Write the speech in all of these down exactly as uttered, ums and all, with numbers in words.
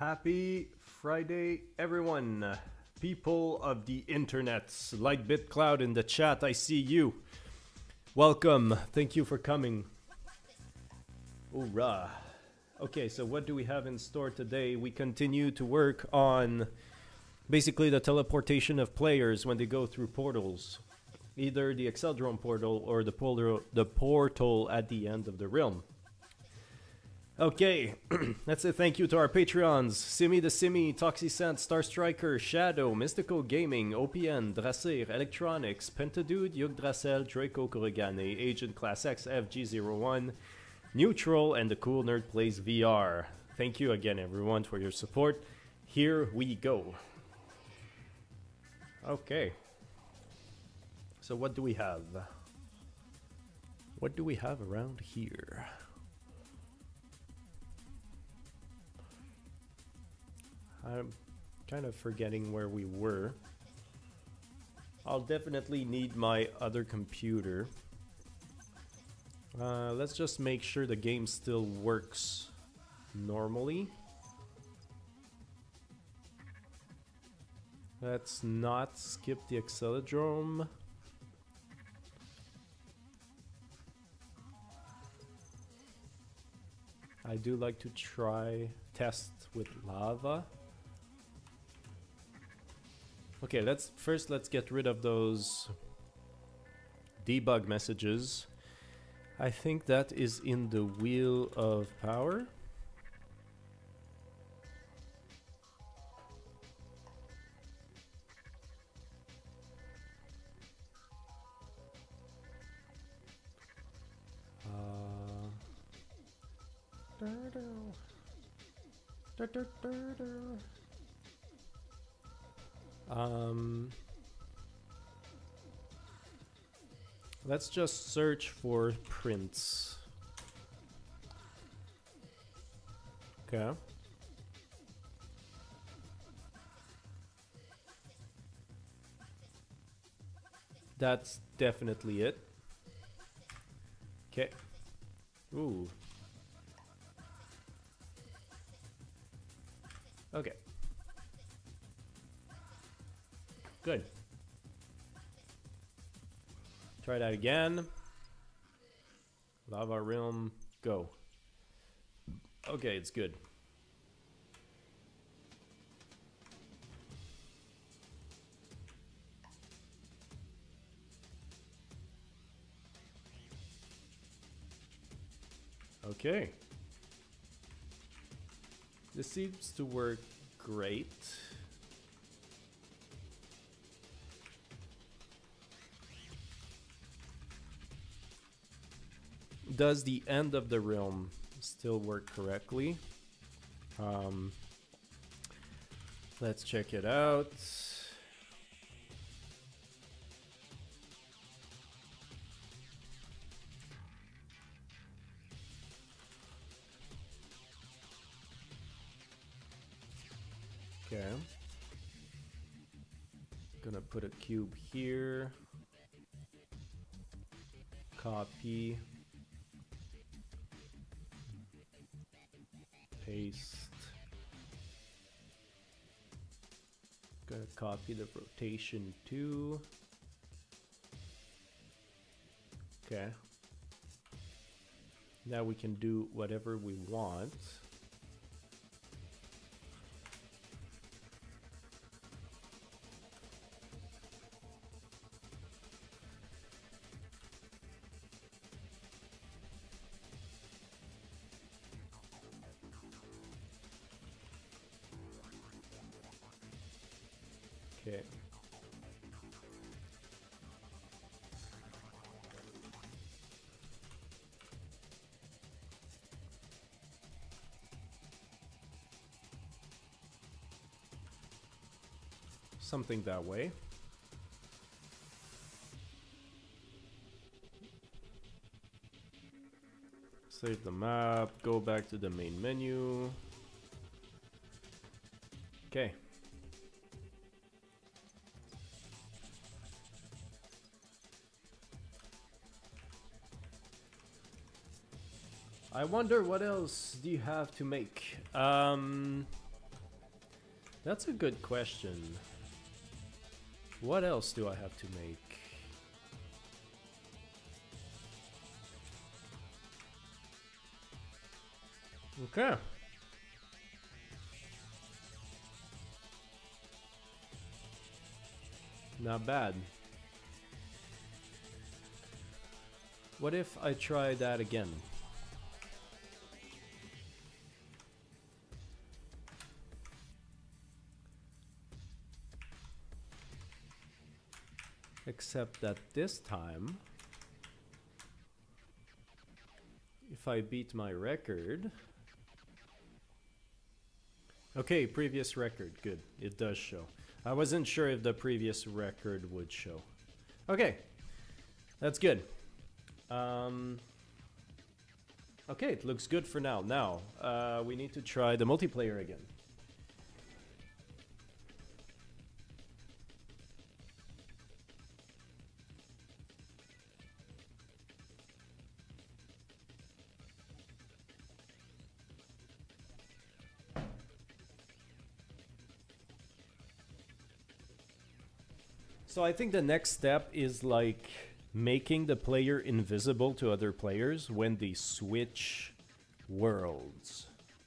Happy Friday, everyone. People of the internets, Lightbit Cloud in the chat, I see you. Welcome. Thank you for coming. Hoorah. Okay, so what do we have in store today? We continue to work on basically the teleportation of players when they go through portals. Either the Exceldrome portal or the portal, the portal at the end of the realm. Okay, let's say thank you to our Patreons. Simi the Simi, Toxicent, Star Striker, Shadow, Mystical Gaming, O P N, Drasir, Electronics, Pentadude, Yggdrasil, Draco Korigane, Agent Class X, F G zero one, Neutral, and the Cool Nerd Plays V R. Thank you again, everyone, for your support. Here we go. Okay. So what do we have? What do we have around here? I'm kind of forgetting where we were. I'll definitely need my other computer. Uh, let's just make sure the game still works normally. Let's not skip the Exceldrome. I do like to try test with lava. Okay, let's first let's get rid of those debug messages. I think that is in the Wheel of Power. Uh, Um, let's just search for prints. Okay. That's definitely it. Okay. Ooh. Okay. Good. Try that again. Lava Realm, go. Okay, it's good. Okay. This seems to work great. Does the end of the realm still work correctly? Um, let's check it out. Okay. Gonna put a cube here. Copy. Paste. Gonna copy the rotation too. Okay. Now we can do whatever we want. Okay. Something that way. Save the map, go back to the main menu. Okay. I wonder what else do you have to make? Um, That's a good question. What else do I have to make? Okay. Not bad. What if I try that again? Except that this time, if I beat my record... Okay, previous record, good. It does show. I wasn't sure if the previous record would show. Okay, that's good. Um, okay, it looks good for now. Now, uh, we need to try the multiplayer again. So I think the next step is like making the player invisible to other players when they switch worlds.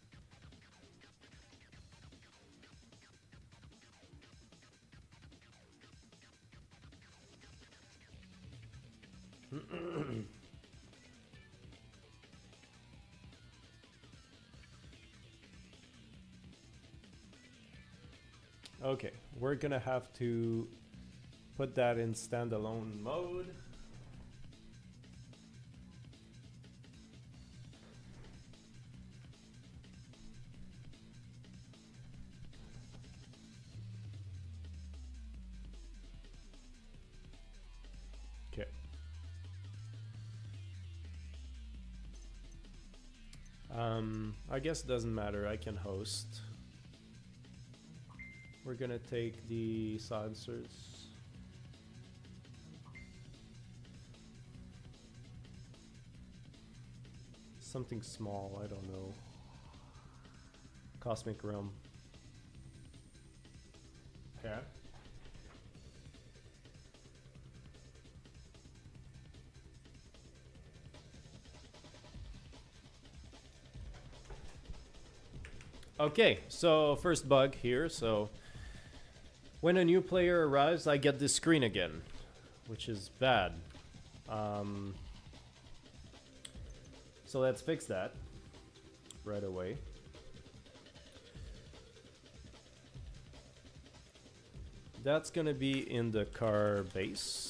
Okay, we're gonna have to put that in standalone mode. Okay. Um, I guess it doesn't matter, I can host. We're gonna take the silencers. Something small, I don't know. Cosmic Realm. Yeah. Okay, so first bug here. So when a new player arrives, I get this screen again, which is bad. Um, so let's fix that right away. That's gonna be in the car base.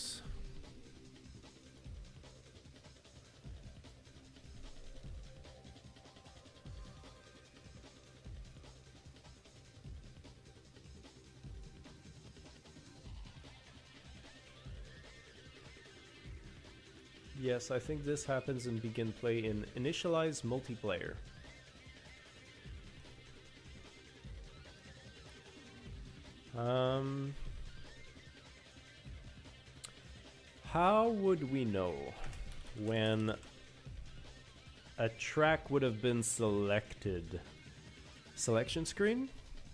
Yes, I think this happens in begin play in initialize multiplayer. Um, how would we know when a track would have been selected? Selection screen?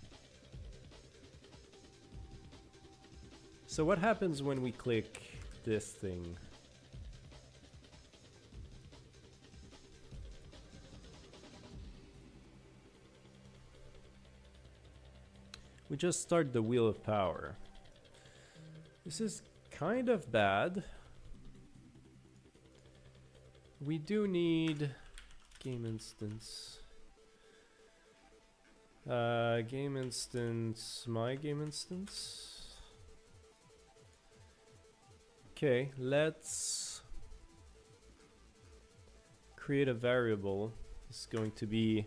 So what happens when we click this thing? We just start the Wheel of Power. This is kind of bad. We do need game instance. Uh, game instance, my game instance. Okay, let's create a variable. It's going to be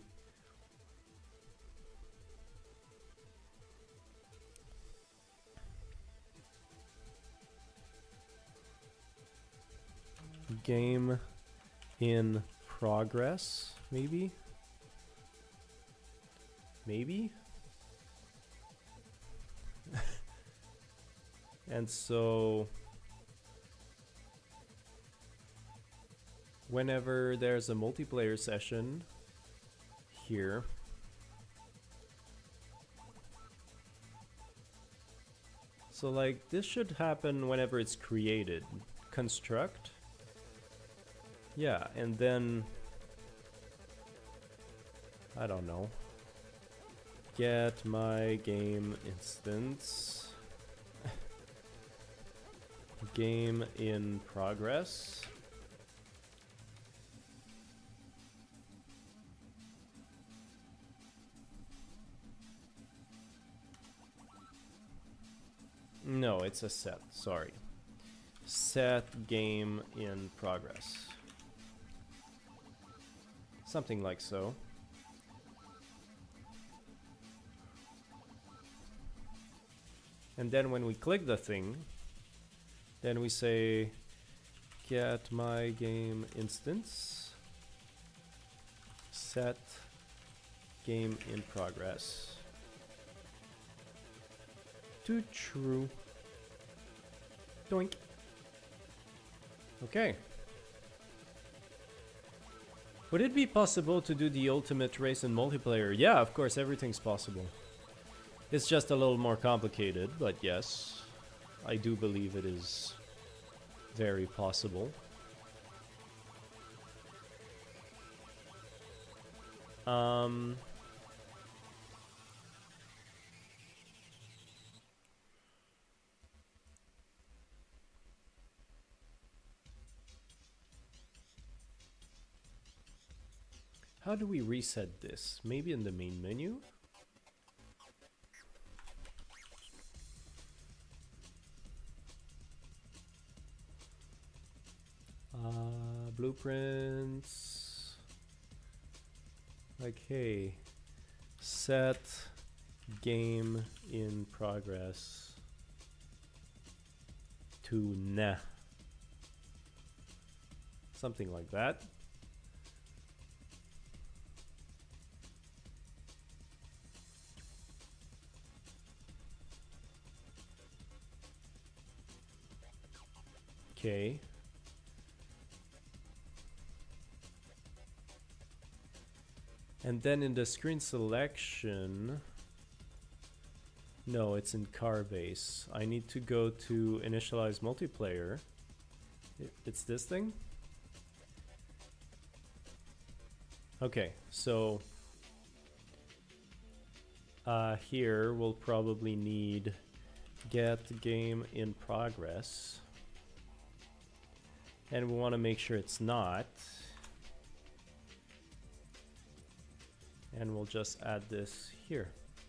game in progress, maybe? Maybe? And so whenever there's a multiplayer session here, So like this should happen whenever it's created. Construct. Yeah, and then I don't know. Get my game instance. Game in progress. No, it's a set, sorry. Set game in progress. Something like so. And then when we click the thing, then we say get my game instance, set game in progress to true. Doink. Okay. Would it be possible to do the ultimate race in multiplayer? Yeah, of course, everything's possible. It's just a little more complicated, but yes, I do believe it is very possible. Um... How do we reset this? Maybe in the main menu? Uh, blueprints. Like, hey, set game in progress to nah. Something like that. Okay. And then in the screen selection, no, it's in car base. I need to go to initialize multiplayer. It's this thing? Okay, so uh, here we'll probably need get game in progress. And we want to make sure it's not. And we'll just add this here.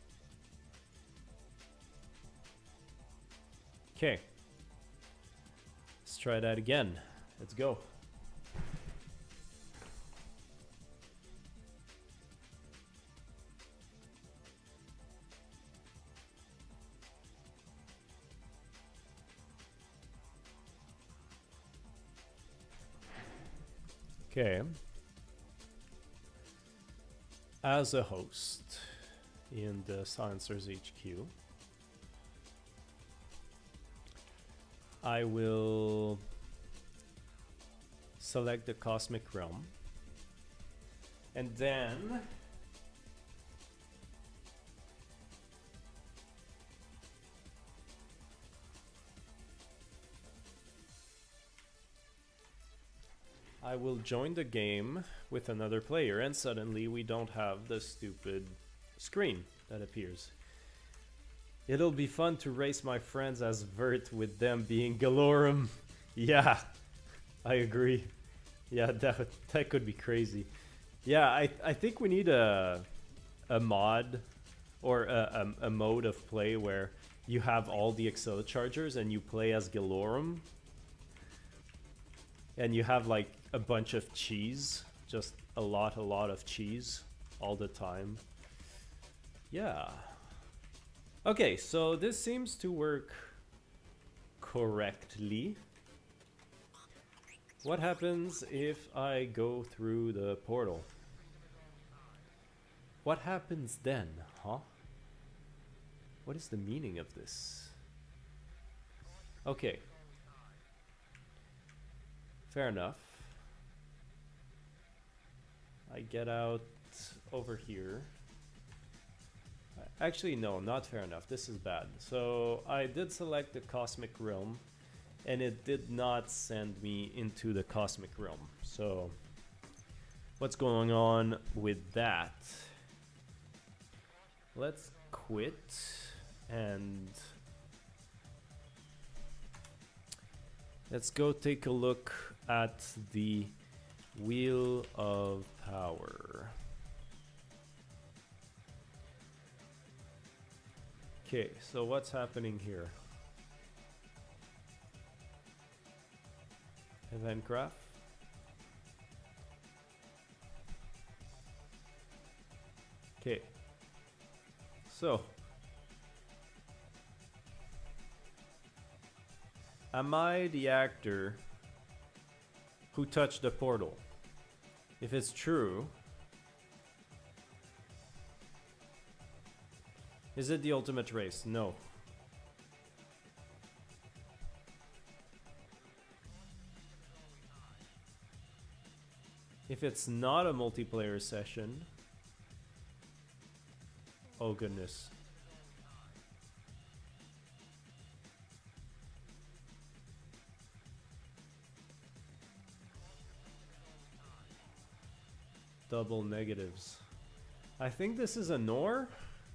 Okay. Let's try that again. Let's go. Okay. As a host in the Silencers H Q, I will select the Cosmic Realm, and then I will join the game with another player, and suddenly we don't have the stupid screen that appears. It'll be fun to race my friends as Vert with them being Galorum. Yeah, I agree. Yeah, that, that could be crazy. Yeah, I, I think we need a, a mod or a, a, a mode of play where you have all the Accelechargers and you play as Galorum. And you have like a bunch of cheese, just a lot, a lot of cheese all the time. Yeah. Okay, so this seems to work correctly. What happens if I go through the portal? What happens then, huh? What is the meaning of this? Okay. Fair enough. I get out over here. Actually, no, not fair enough. This is bad. So I did select the Cosmic Realm, and it did not send me into the Cosmic Realm. So what's going on with that? Let's quit and let's go take a look at the Wheel of Power. Okay, so what's happening here? Event graph. Okay. So, am I the actor who touched the portal? If it's true, is it the ultimate race? No. If it's not a multiplayer session, oh goodness. Double negatives. I think this is an or.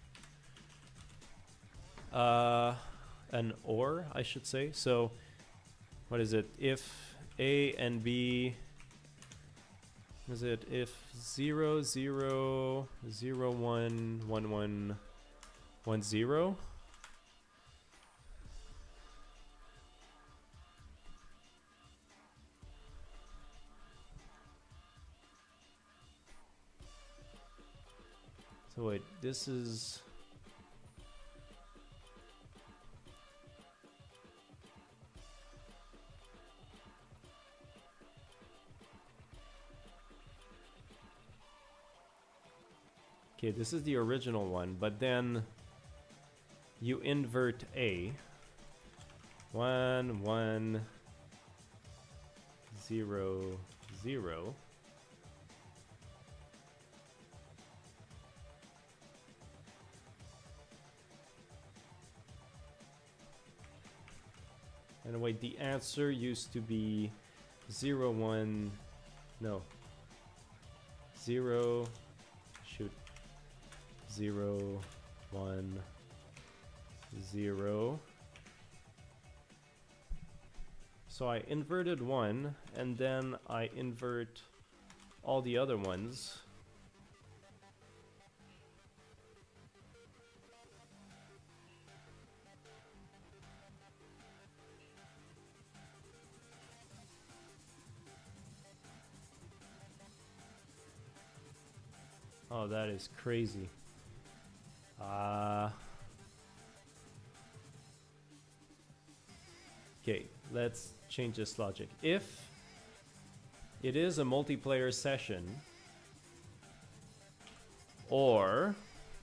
Uh, an or, I should say. So, what is it? If A and B, is it if zero zero zero one one one one zero? So wait, this is okay, this is the original one, but then you invert A. One, one, zero, zero. And wait, the answer used to be zero, one, no. Zero, shoot. Zero, one, zero. So I inverted one, and then I invert all the other ones. Oh, that is crazy. Uh, okay, let's change this logic. If it is a multiplayer session, or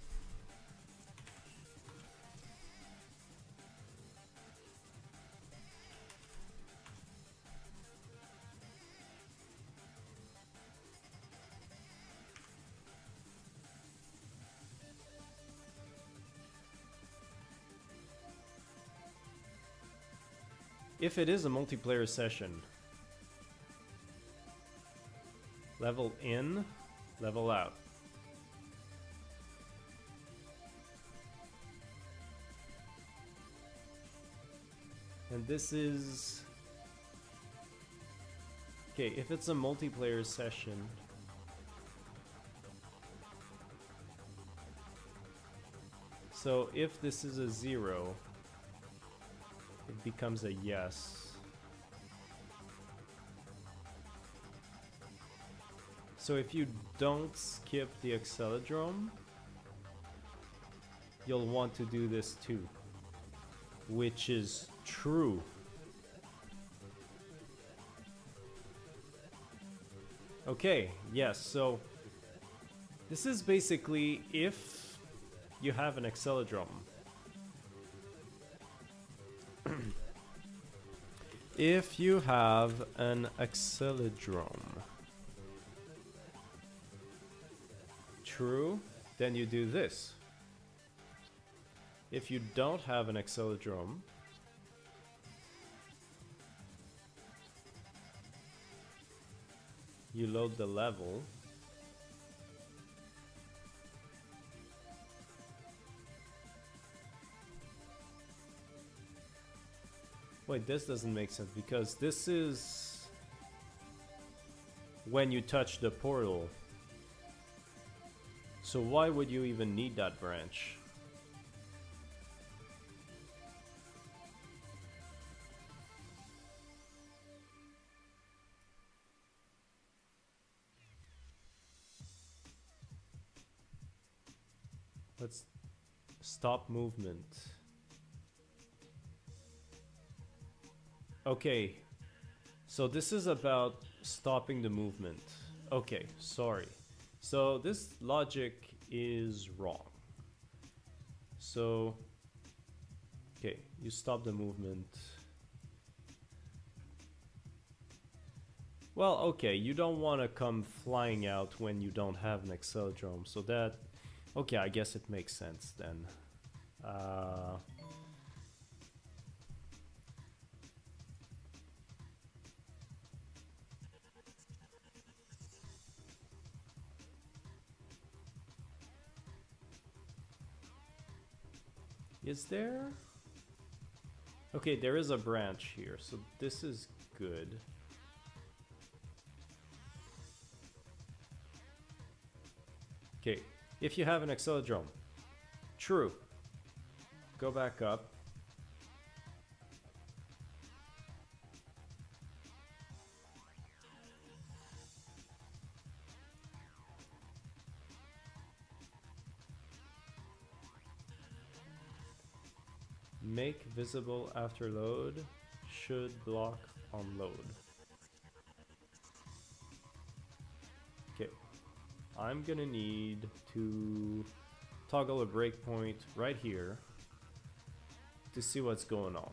if it is a multiplayer session, level in, level out. And this is... okay, if it's a multiplayer session, so if this is a zero, it becomes a yes. So if you don't skip the Accelodrome, you'll want to do this too, which is true. Okay, yes, so this is basically if you have an Accelodrome. If you have an Accelodrome, true, then you do this. If you don't have an Acceleradrome, you load the level. Wait, this doesn't make sense because this is when you touch the portal. So why would you even need that branch? Let's stop movement. Okay, so this is about stopping the movement. Okay, sorry. So this logic is wrong. So, okay, you stop the movement. Well, okay, you don't want to come flying out when you don't have an Acceleradrome, so that... Okay, I guess it makes sense then. Uh... Is there? Okay, there is a branch here, so this is good. Okay, if you have an Acceleradrome, true. Go back up. Make visible after load, should block on load. Okay, I'm gonna need to toggle a breakpoint right here to see what's going on.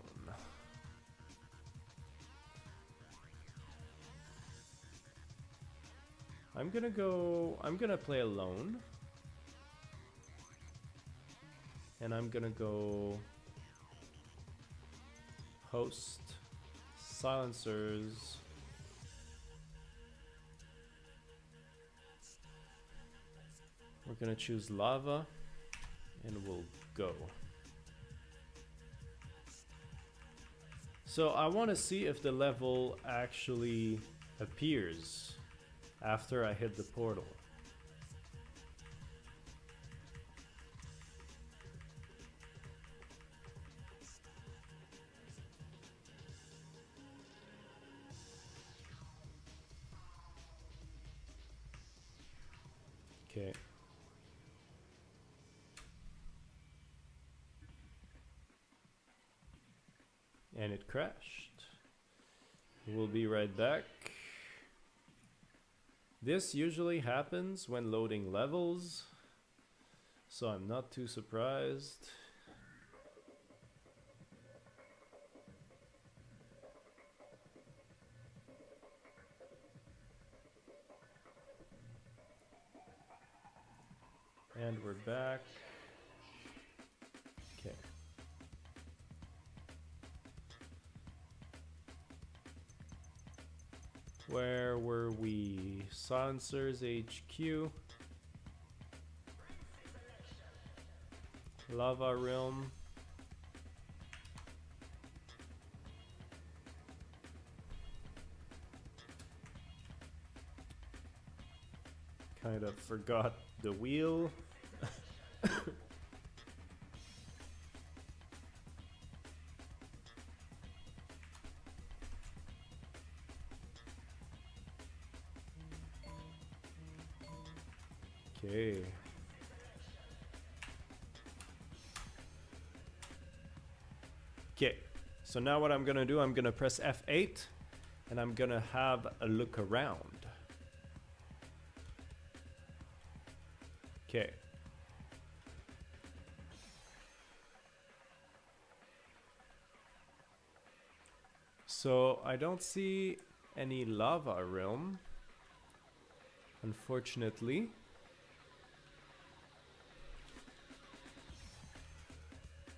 I'm gonna go, I'm gonna play alone. And I'm gonna go host, silencers, we're gonna choose lava and we'll go. So I want to see if the level actually appears after I hit the portal. Okay. And it crashed. We'll be right back. This usually happens when loading levels, so I'm not too surprised. And we're back. Okay. Where were we? Silencers H Q. Lava Realm. Kind of forgot the wheel. Okay. Okay, so now what I'm gonna do, I'm gonna press F eight and I'm gonna have a look around. Okay. So I don't see any lava realm, unfortunately.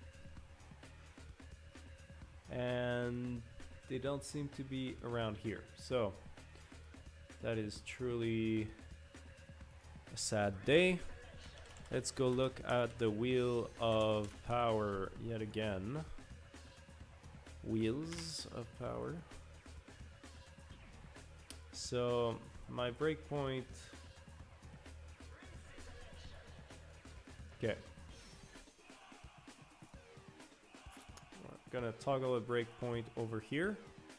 and they don't seem to be around here. So that is truly a sad day. Let's go look at the Wheel of Power yet again. Wheels of Power. So my breakpoint. Okay. I'm gonna toggle a breakpoint over here.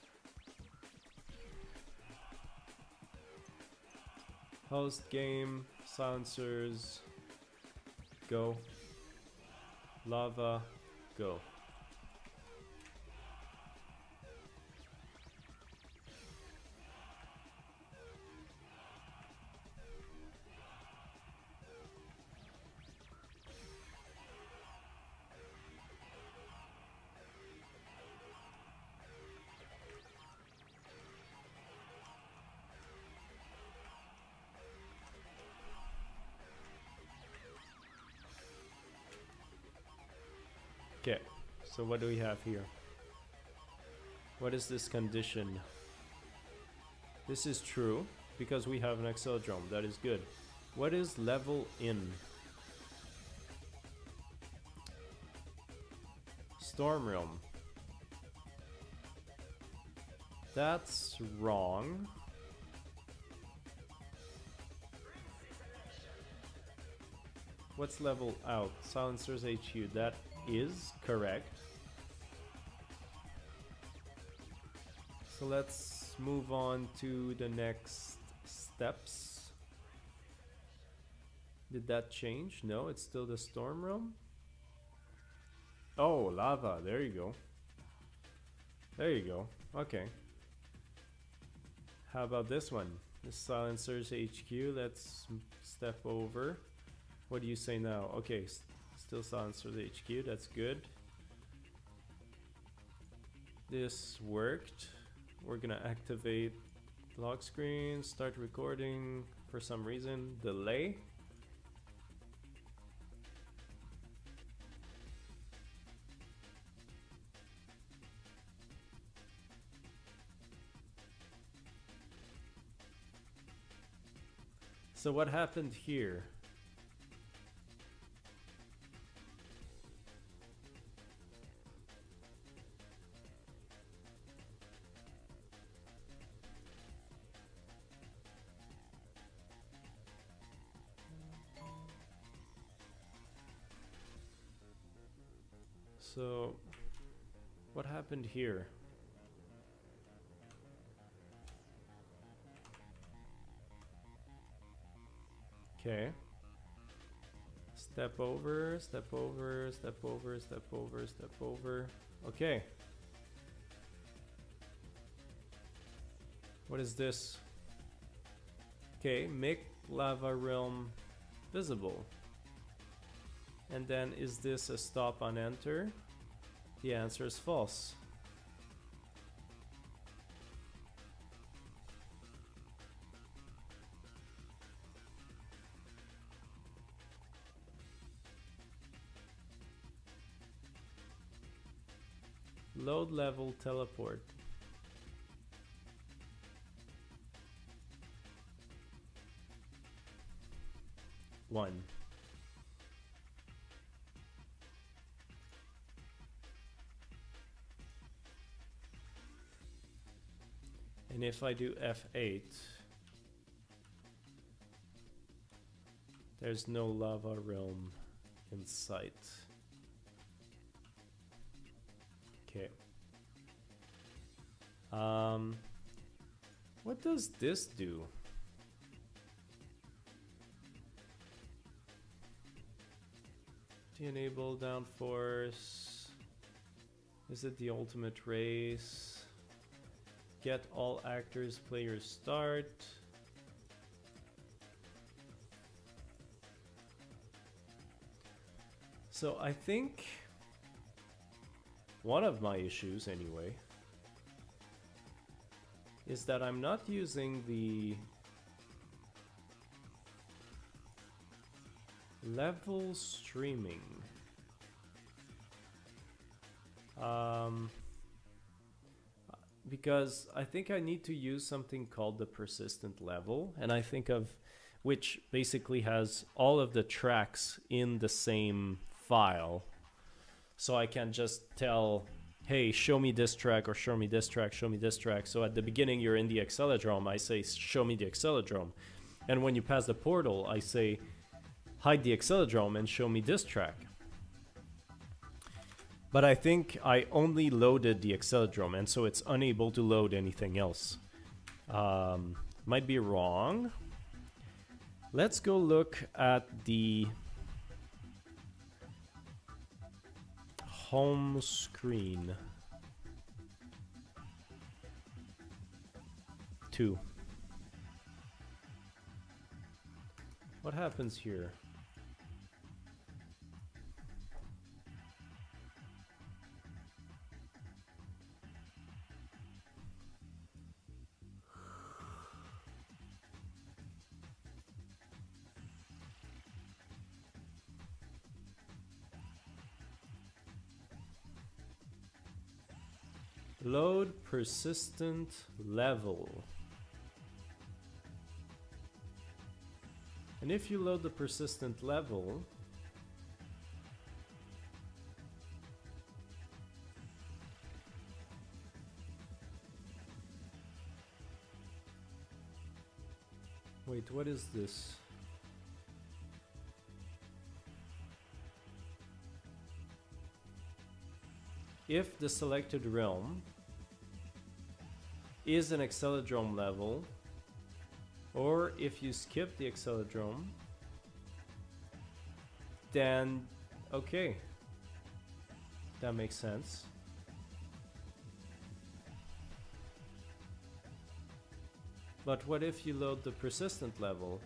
Host game, silencers, go. Lava, go. Okay, so what do we have here? What is this condition? This is true because we have an Exceldrome. That is good. What is level in? Storm Realm. That's wrong. What's level out? Silencers H Q. That is correct. So let's move on to the next steps. Did that change? No, it's still the Storm Realm. Oh, lava. There you go. There you go. Okay. How about this one? The Silencers H Q. Let's step over. What do you say now? Okay. Still Silencers H Q, that's good. This worked. We're gonna activate lock screen, start recording for some reason, delay. So what happened here? So, what happened here? Okay. Step over, step over, step over, step over, step over. Okay. What is this? Okay, make lava realm visible. And then is this a stop on enter? The answer is false. Load level teleport. One. And if I do F eight, there's no lava realm in sight. Okay. Um, what does this do? De-enable downforce. Is it the ultimate race? Get all actors players start. So I think one of my issues anyway is that I'm not using the level streaming. Um, because I think I need to use something called the persistent level, and I think of which basically has all of the tracks in the same file. So I can just tell, hey, show me this track, or show me this track, show me this track. So at the beginning, you're in the accelerodrome, I say, show me the accelerodrome. And when you pass the portal, I say, hide the accelerodrome and show me this track. But I think I only loaded the accelerodrome, and so it's unable to load anything else. Um, might be wrong. Let's go look at the home screen. Two. What happens here? Load persistent level. And if you load the persistent level, wait, what is this? If the selected realm is an accelerodrome level, or if you skip the accelerodrome, then okay, that makes sense. But what if you load the persistent level?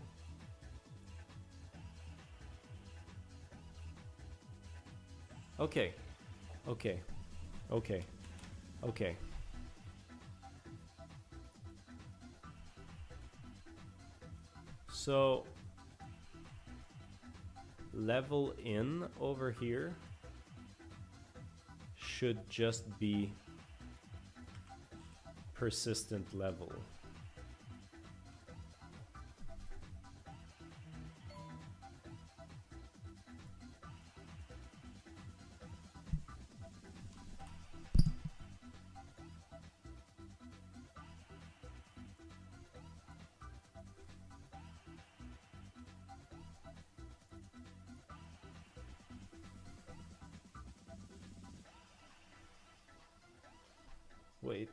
Okay, okay, okay, okay. So level in over here should just be persistent level. Wait.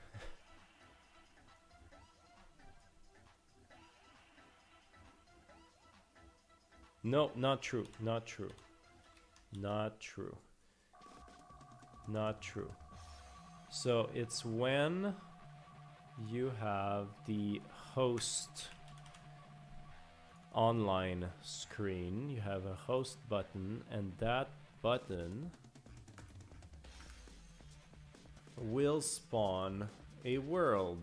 No, not true. Not true. Not true. Not true. So it's when you have the host online screen, you have a host button, and that button will spawn a world.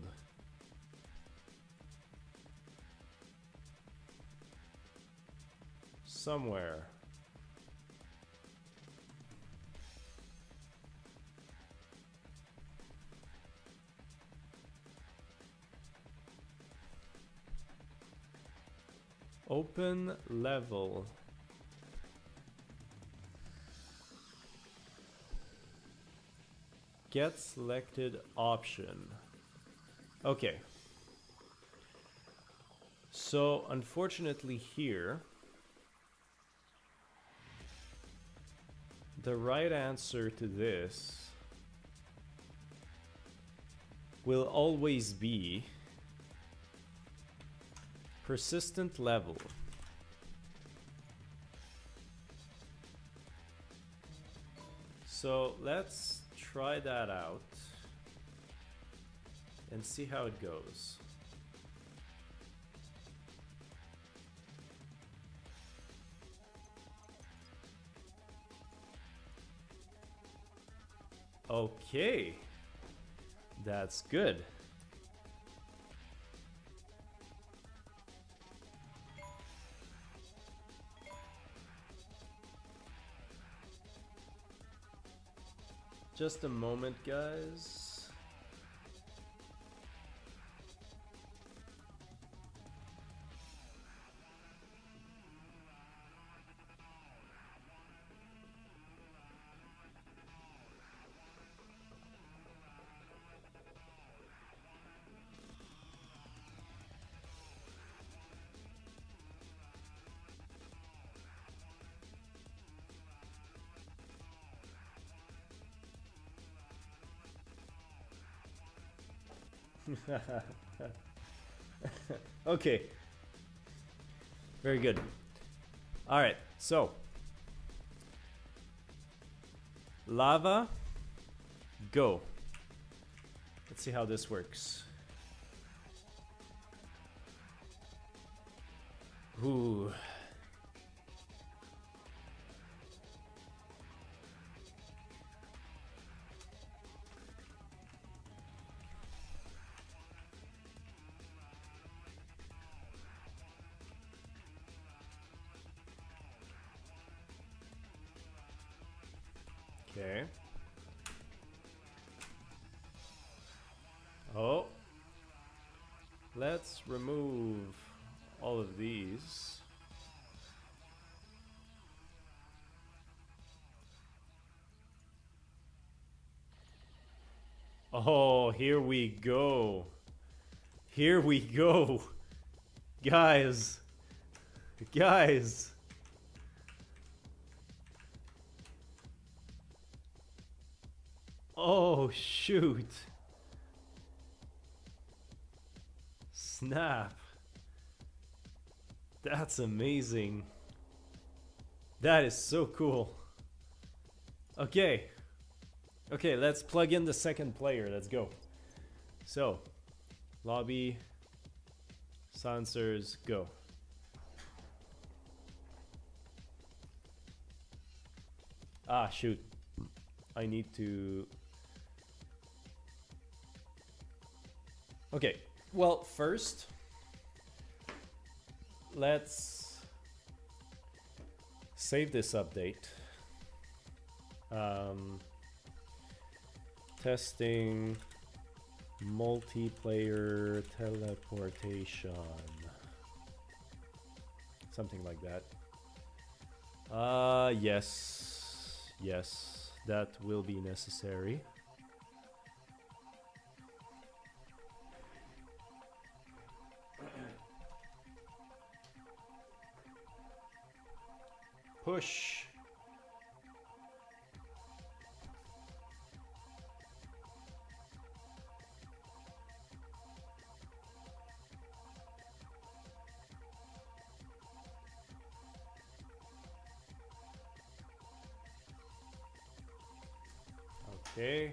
Somewhere. Open level. Get selected option. Okay. So unfortunately here, the right answer to this will always be persistent level. So let's try that out and see how it goes. Okay, that's good. Just a moment, guys. Okay. Very good. Alright, so. Lava. Go. Let's see how this works. Ooh. Okay. Oh. Let's remove all of these. Oh, here we go. Here we go. Guys. Guys. Oh, shoot. Snap. That's amazing. That is so cool. Okay. Okay, let's plug in the second player. Let's go. So, lobby, silencers, go. Ah, shoot. I need to... Okay, well, first, let's save this update. Um, testing multiplayer teleportation. Something like that. Uh, yes. Yes, that will be necessary. Push. Okay.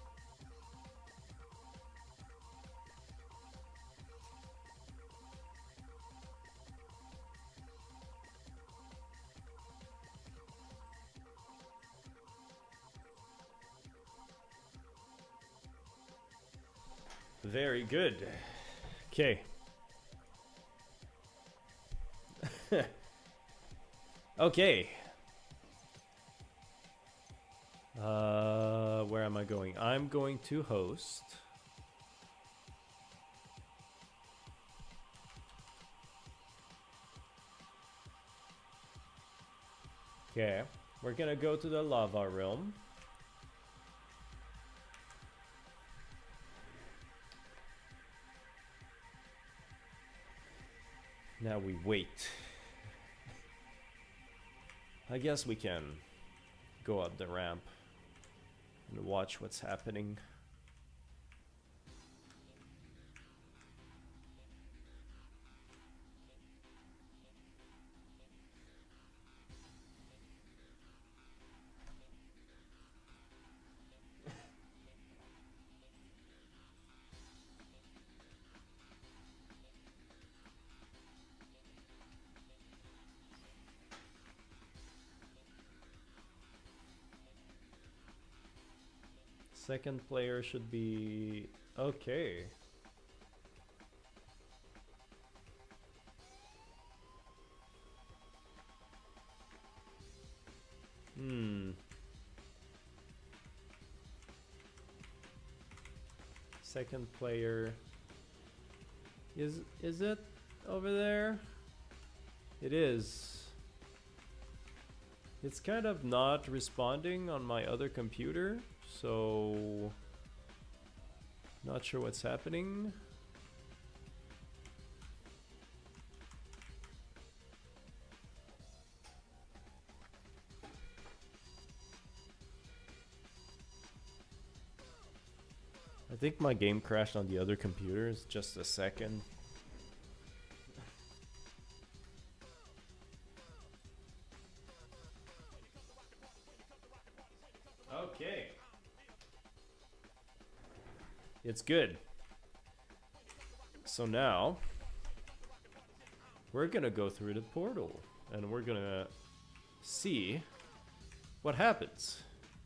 Very good. Okay. Okay. Uh, where am I going? I'm going to host. Okay. We're gonna go to the lava realm. Now we wait. I guess we can go up the ramp and watch what's happening. Second player should be okay. Hmm. Second player is is it over there? It is. It's kind of not responding on my other computer. So, not sure what's happening. I I think my game crashed on the other computers. Just a second. Okay. It's good. So now we're gonna go through the portal and we're gonna see what happens.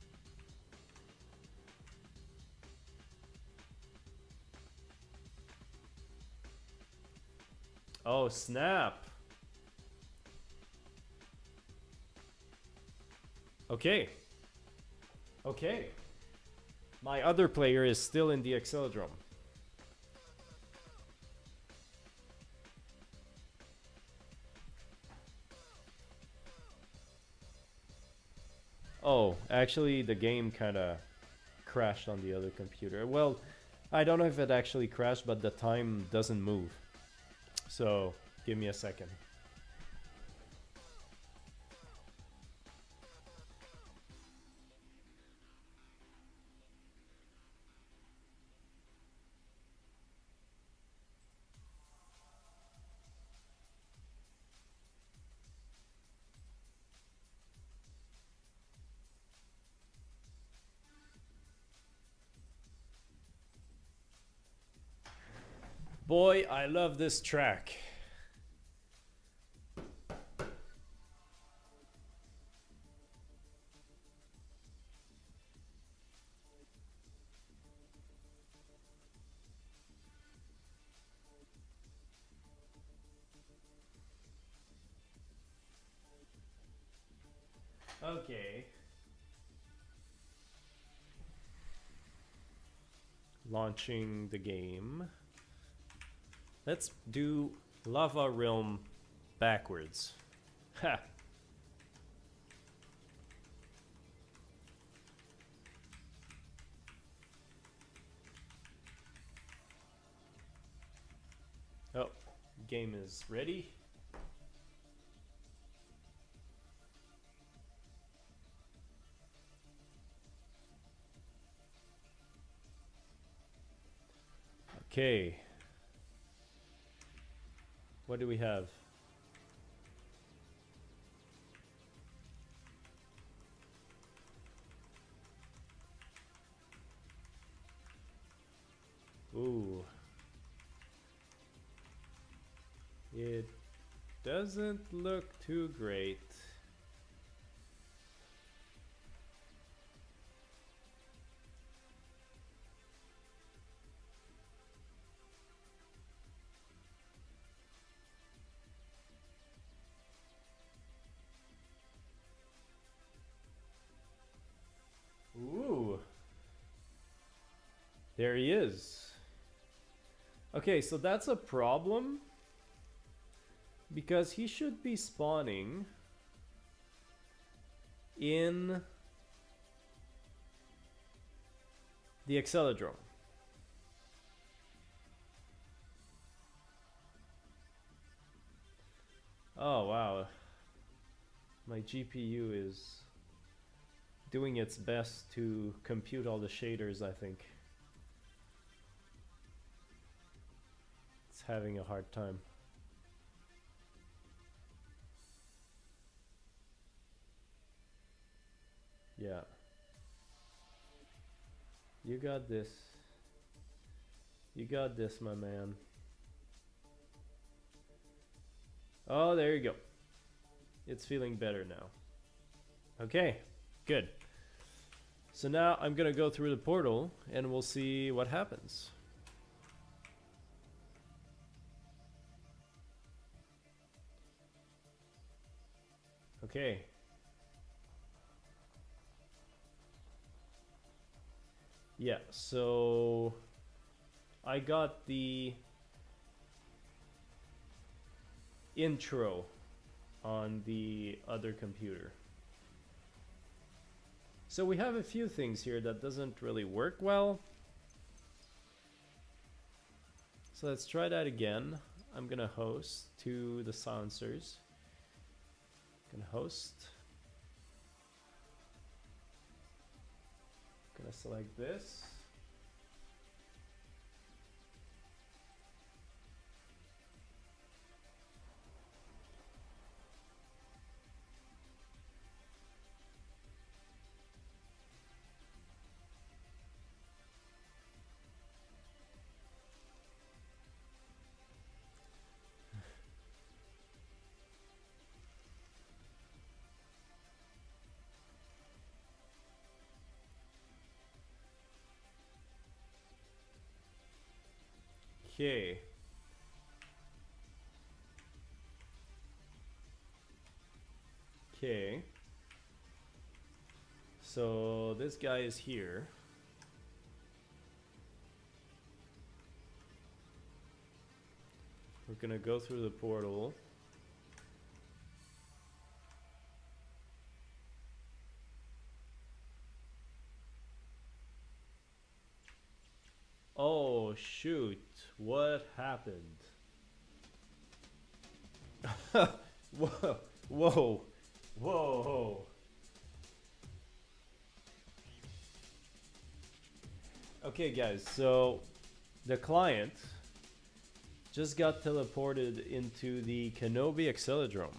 Oh, snap. Okay. Okay. My other player is still in the Acceledrome. Oh, actually the game kind of crashed on the other computer. Well, I don't know if it actually crashed, but the time doesn't move. So, give me a second. Boy, I love this track. Okay. Launching the game. Let's do Lava Realm backwards. Ha! Oh, game is ready. Okay. What do we have? Ooh. It doesn't look too great. Ooh. There he is. Okay, so that's a problem. Because he should be spawning in the Acceledrome. Oh, wow. My G P U is doing its best to compute all the shaders, I think. It's having a hard time. Yeah. You got this. You got this, my man. Oh, there you go. It's feeling better now. Okay, good. So now I'm gonna go through the portal and we'll see what happens. Okay. Yeah, so I got the intro on the other computer. So we have a few things here that doesn't really work well. So let's try that again. I'm gonna host to the silencers. Gonna host. Gonna select this. Okay. Okay. So this guy is here. We're gonna go through the portal. Oh shoot, what happened? Whoa, whoa, whoa. Okay guys, so the client just got teleported into the Kenobi Accelodrome.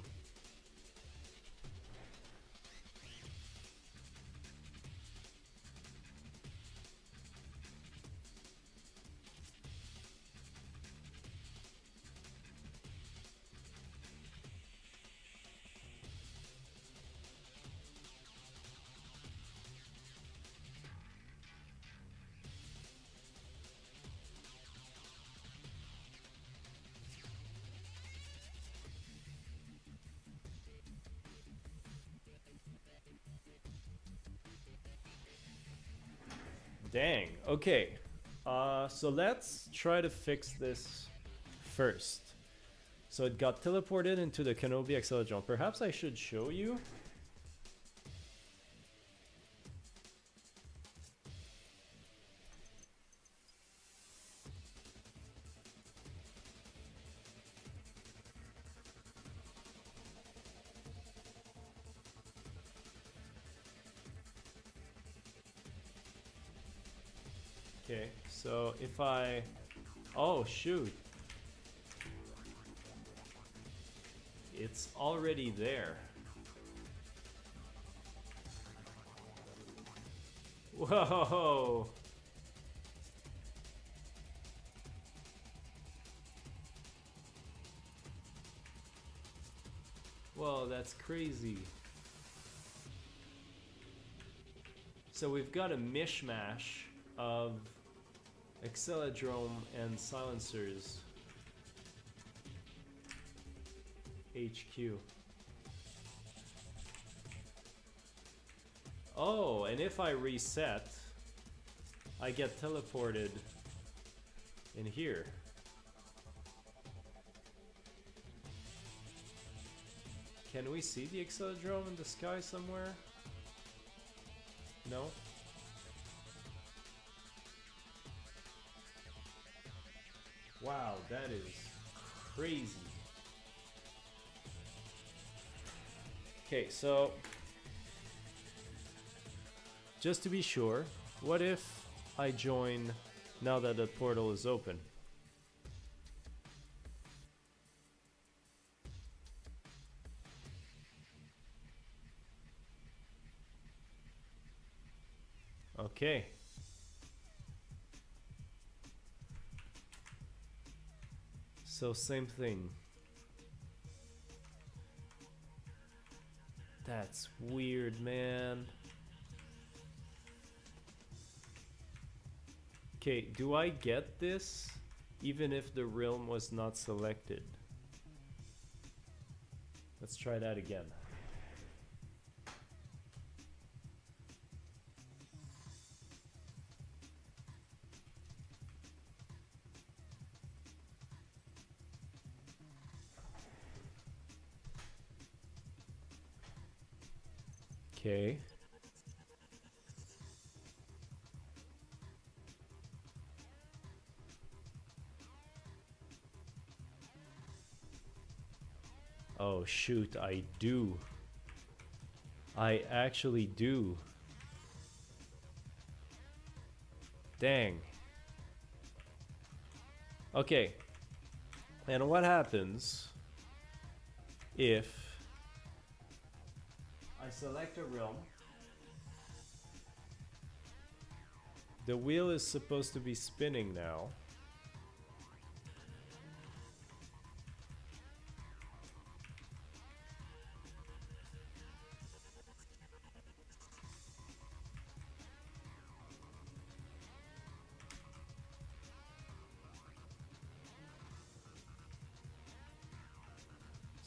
Dang. Okay. Uh, so let's try to fix this first. So it got teleported into the Kenobi Accelodrome. Perhaps I should show you. Okay, so if I... Oh, shoot. It's already there. Whoa! Whoa, that's crazy. So we've got a mishmash of Accelodrome and Silencers H Q. Oh, and if I reset, I get teleported in here. Can we see the Accelodrome in the sky somewhere? No? Wow, that is crazy. Okay, so just to be sure, what if I join now that the portal is open? Okay. So same thing. That's weird, man. Okay, do I get this even if the realm was not selected? Let's try that again. Okay. Oh shoot, I do. I actually do. Dang. Okay. And what happens if I select a realm? The wheel is supposed to be spinning now.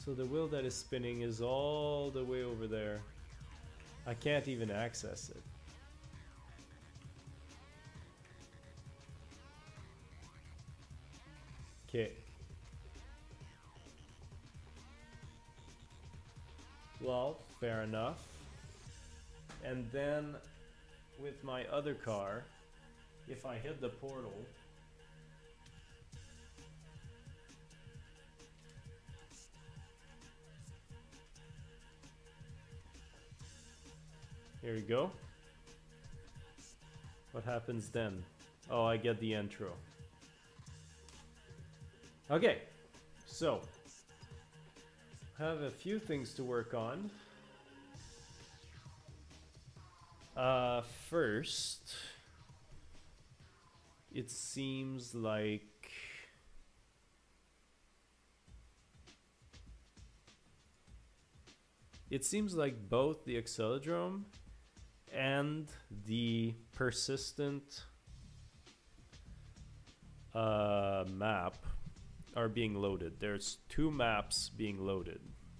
So the wheel that is spinning is all the way over there. I can't even access it. Okay. Well, fair enough. And then with my other car, if I hit the portal, here we go. What happens then? Oh, I get the intro. Okay, so have a few things to work on. Uh, first, it seems like it seems like both the accelerodrome and the persistent uh, map are being loaded. There's two maps being loaded.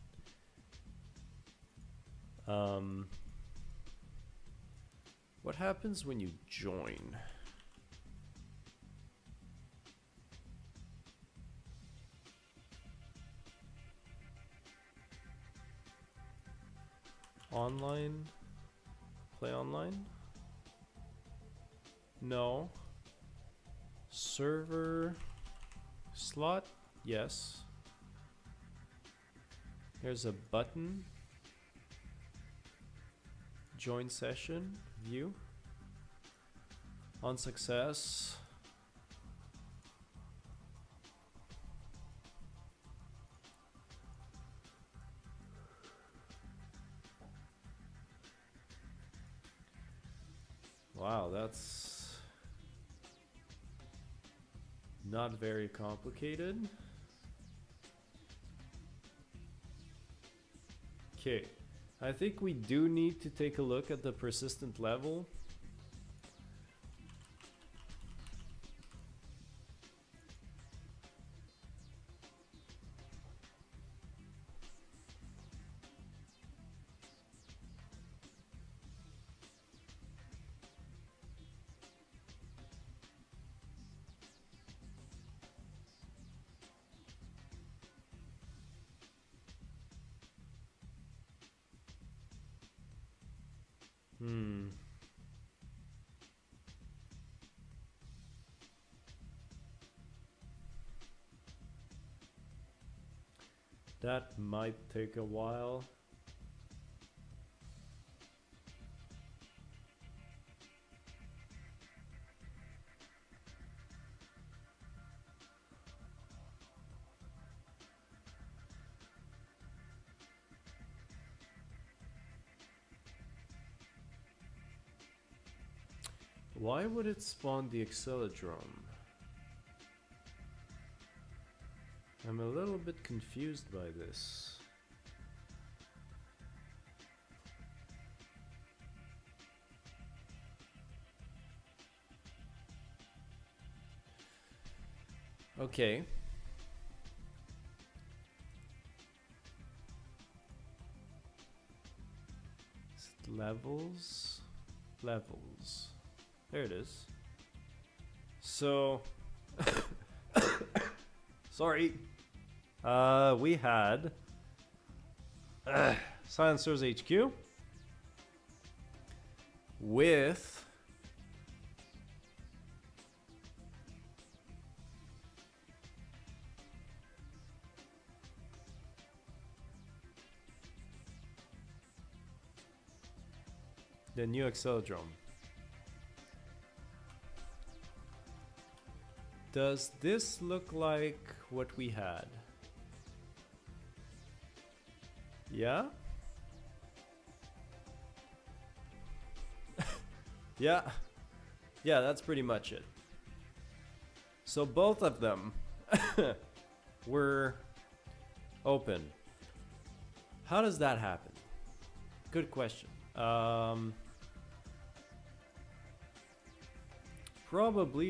Um, what happens when you join? Online? Play online? No. Server slot? Yes. Here's a button. Join session. View. On success. Wow, that's not very complicated. Okay, I think we do need to take a look at the persistent level. Hmm. That might take a while. Why would it spawn the accelerodrome? I'm a little bit confused by this. Okay. Is it levels? Levels. There it is. So, sorry. Uh, we had uh, Silencers H Q with the new accelerodrome. Does this look like what we had? Yeah? Yeah. Yeah, that's pretty much it. So both of them were open. How does that happen? Good question. Um, probably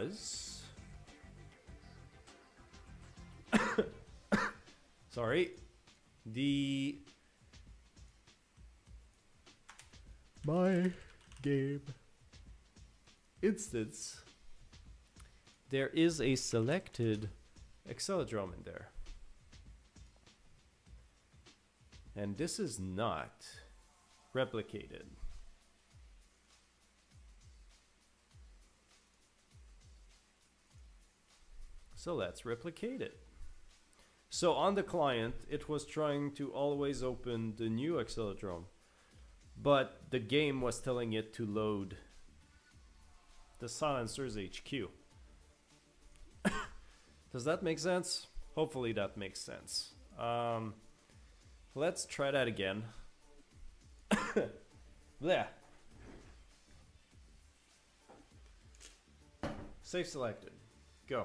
because... Sorry. The my game instance, there is a selected accelerodrome in there. And this is not replicated. So let's replicate it. So on the client, it was trying to always open the new accelerodrome, but the game was telling it to load the silencer's H Q. Does that make sense? Hopefully that makes sense. Um, let's try that again. Bleh. Safe selected. Go.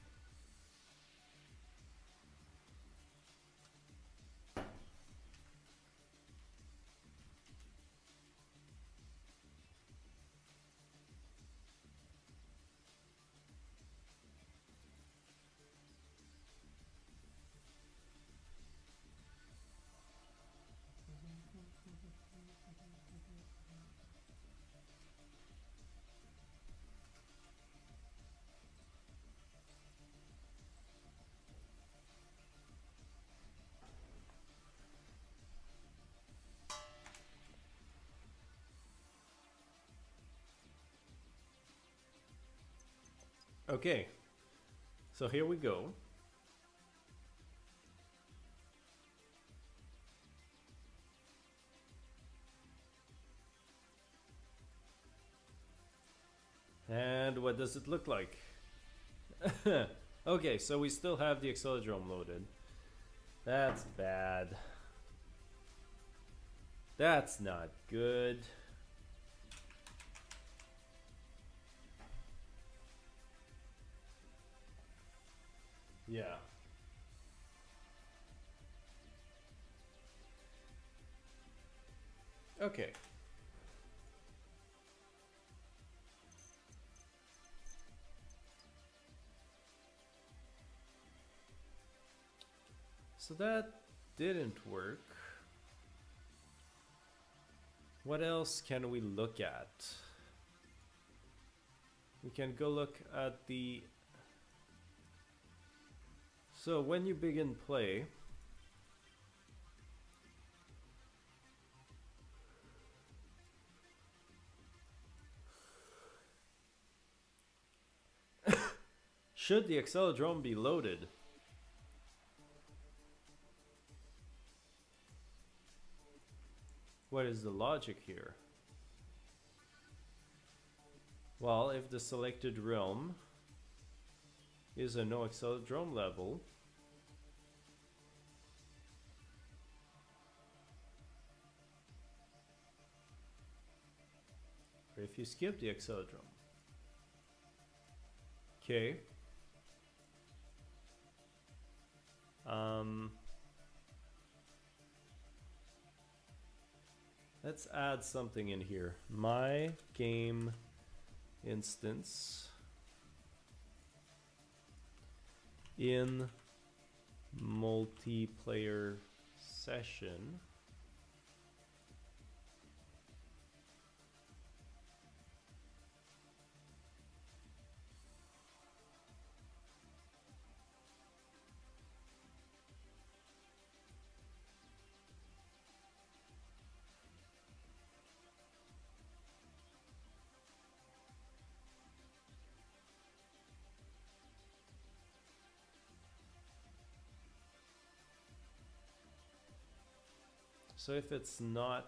Okay, so here we go. And what does it look like? Okay, so we still have the accelerodrome loaded. That's bad. That's not good. Yeah. Okay. So that didn't work. What else can we look at? We can go look at the... So when you begin play, should the accelerodrome be loaded? What is the logic here? Well, if the selected realm is a no accelerodrome level, or if you skip the accelerodrome. Okay. Um, let's add something in here. My game instance in multiplayer session So if it's not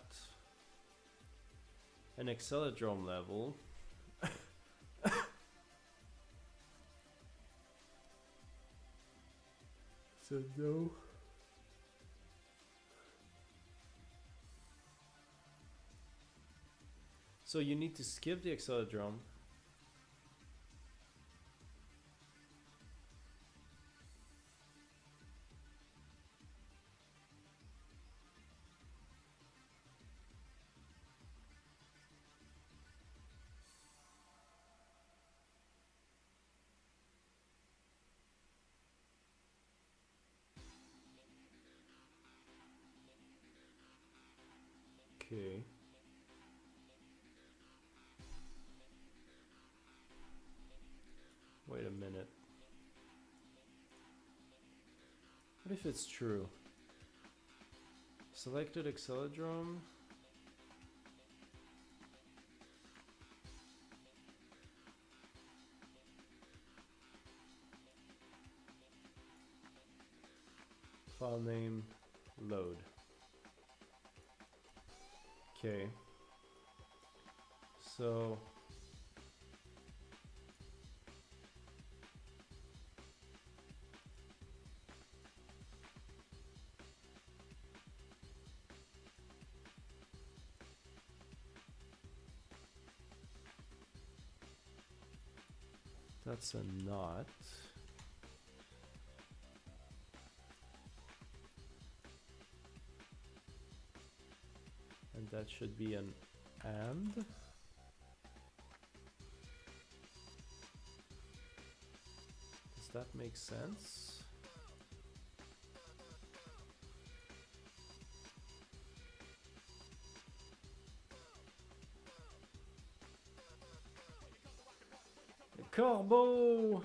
an accelerodrome level, so no. So you need to skip the accelerodrome. Okay. Wait a minute. What if it's true? Selected Accelerodrome. File name, load. Okay. So that's a not. And that should be an and. Does that make sense? Corbeau!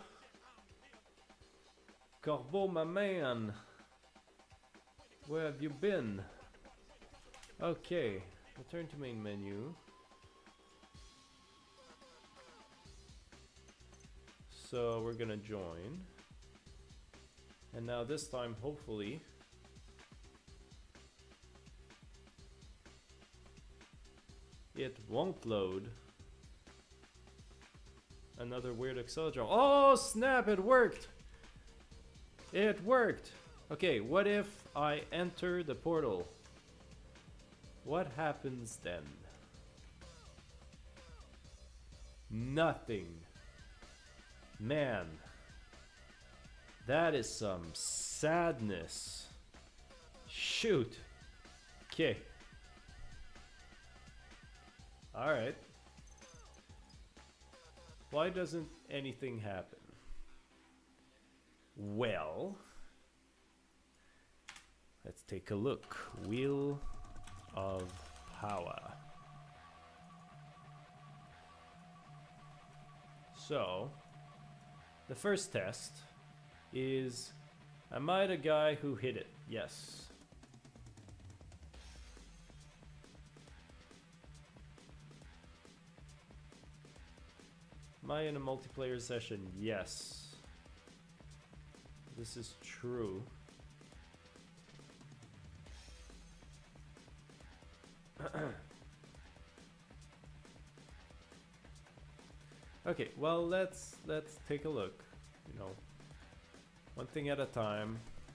Corbeau, my man! Where have you been? Okay, return to main menu. So we're gonna join. And now this time, hopefully, it won't load. Another weird accelerodrome. Oh snap, it worked! It worked! Okay, what if I enter the portal? What happens then? Nothing. Man. That is some sadness. Shoot. Okay. Alright. Why doesn't anything happen? Well, let's take a look. Wheel of Power. So, the first test is, am I the guy who hit it? Yes. Am I in a multiplayer session? Yes. This is true. Okay, well, let's let's take a look. You know, one thing at a time.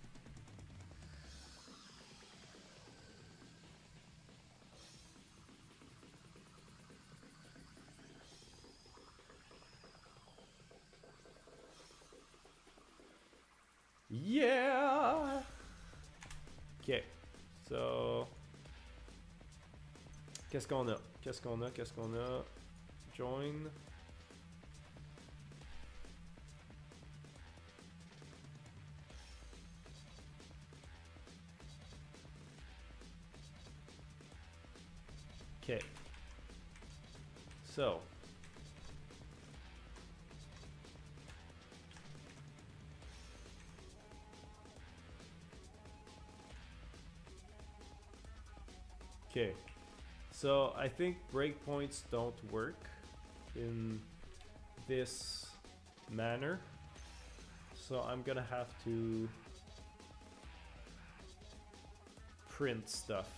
Yeah. Okay, so qu'est-ce qu'on a? Qu'est-ce qu'on a? Qu'est-ce qu'on a? Join. Okay. So. Okay. So I think breakpoints don't work in this manner. So I'm gonna have to print stuff.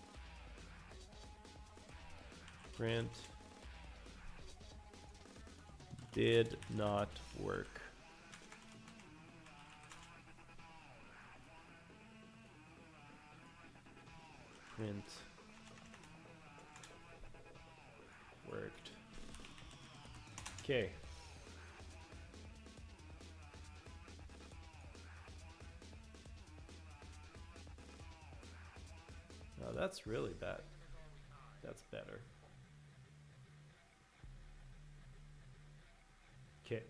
Print did not work. Print worked. Okay. Now that's really bad. That's better. Okay.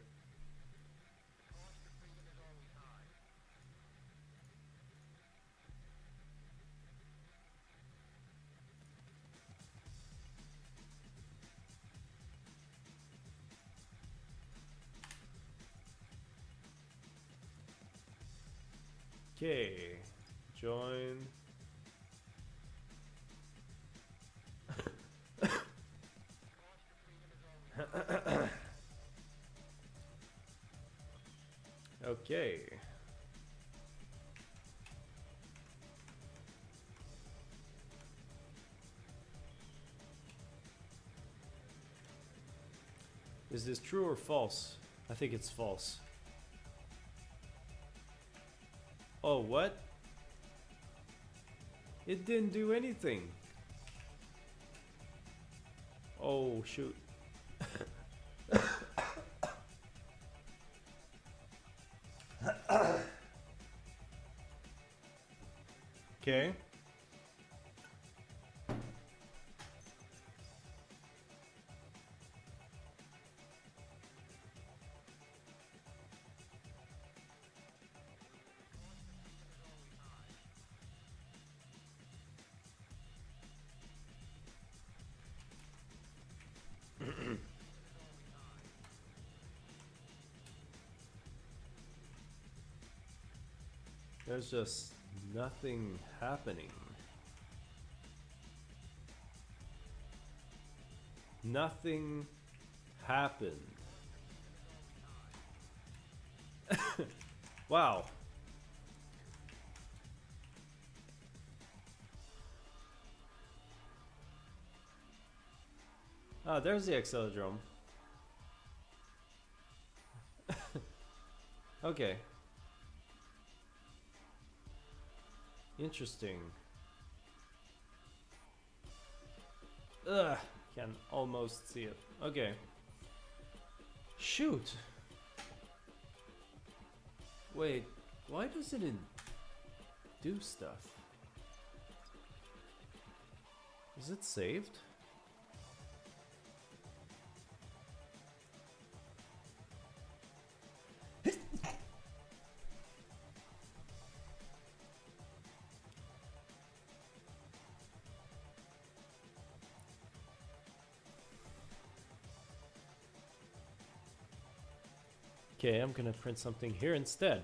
Okay, join. Okay. Is this true or false? I think it's false. Oh, what? It didn't do anything. Oh, shoot. Okay. There's just nothing happening. Nothing happened. Wow. Ah, there's the accelerodrome. Okay. Interesting. Ugh, can almost see it. Okay. Shoot. Wait, why doesn't it do stuff? Is it saved? Okay, I'm gonna print something here instead.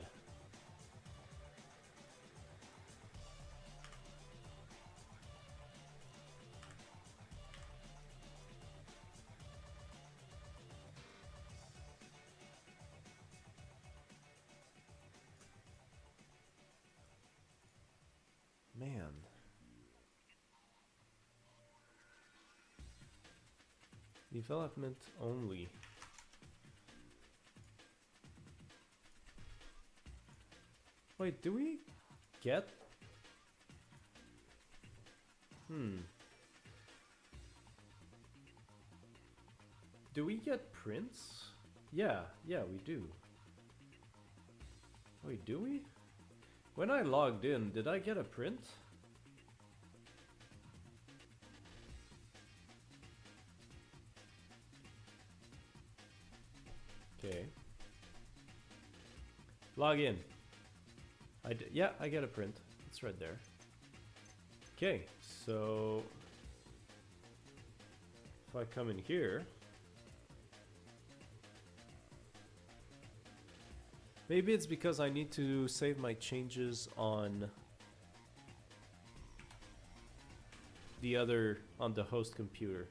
Man. Development only. Wait, do we get? Hmm. Do we get prints? Yeah, yeah, we do. Wait, do we? When I logged in, did I get a print? Okay. Log in. I d yeah, I get a print. It's right there. Okay, so if I come in here, maybe it's because I need to save my changes on the other, on the host computer.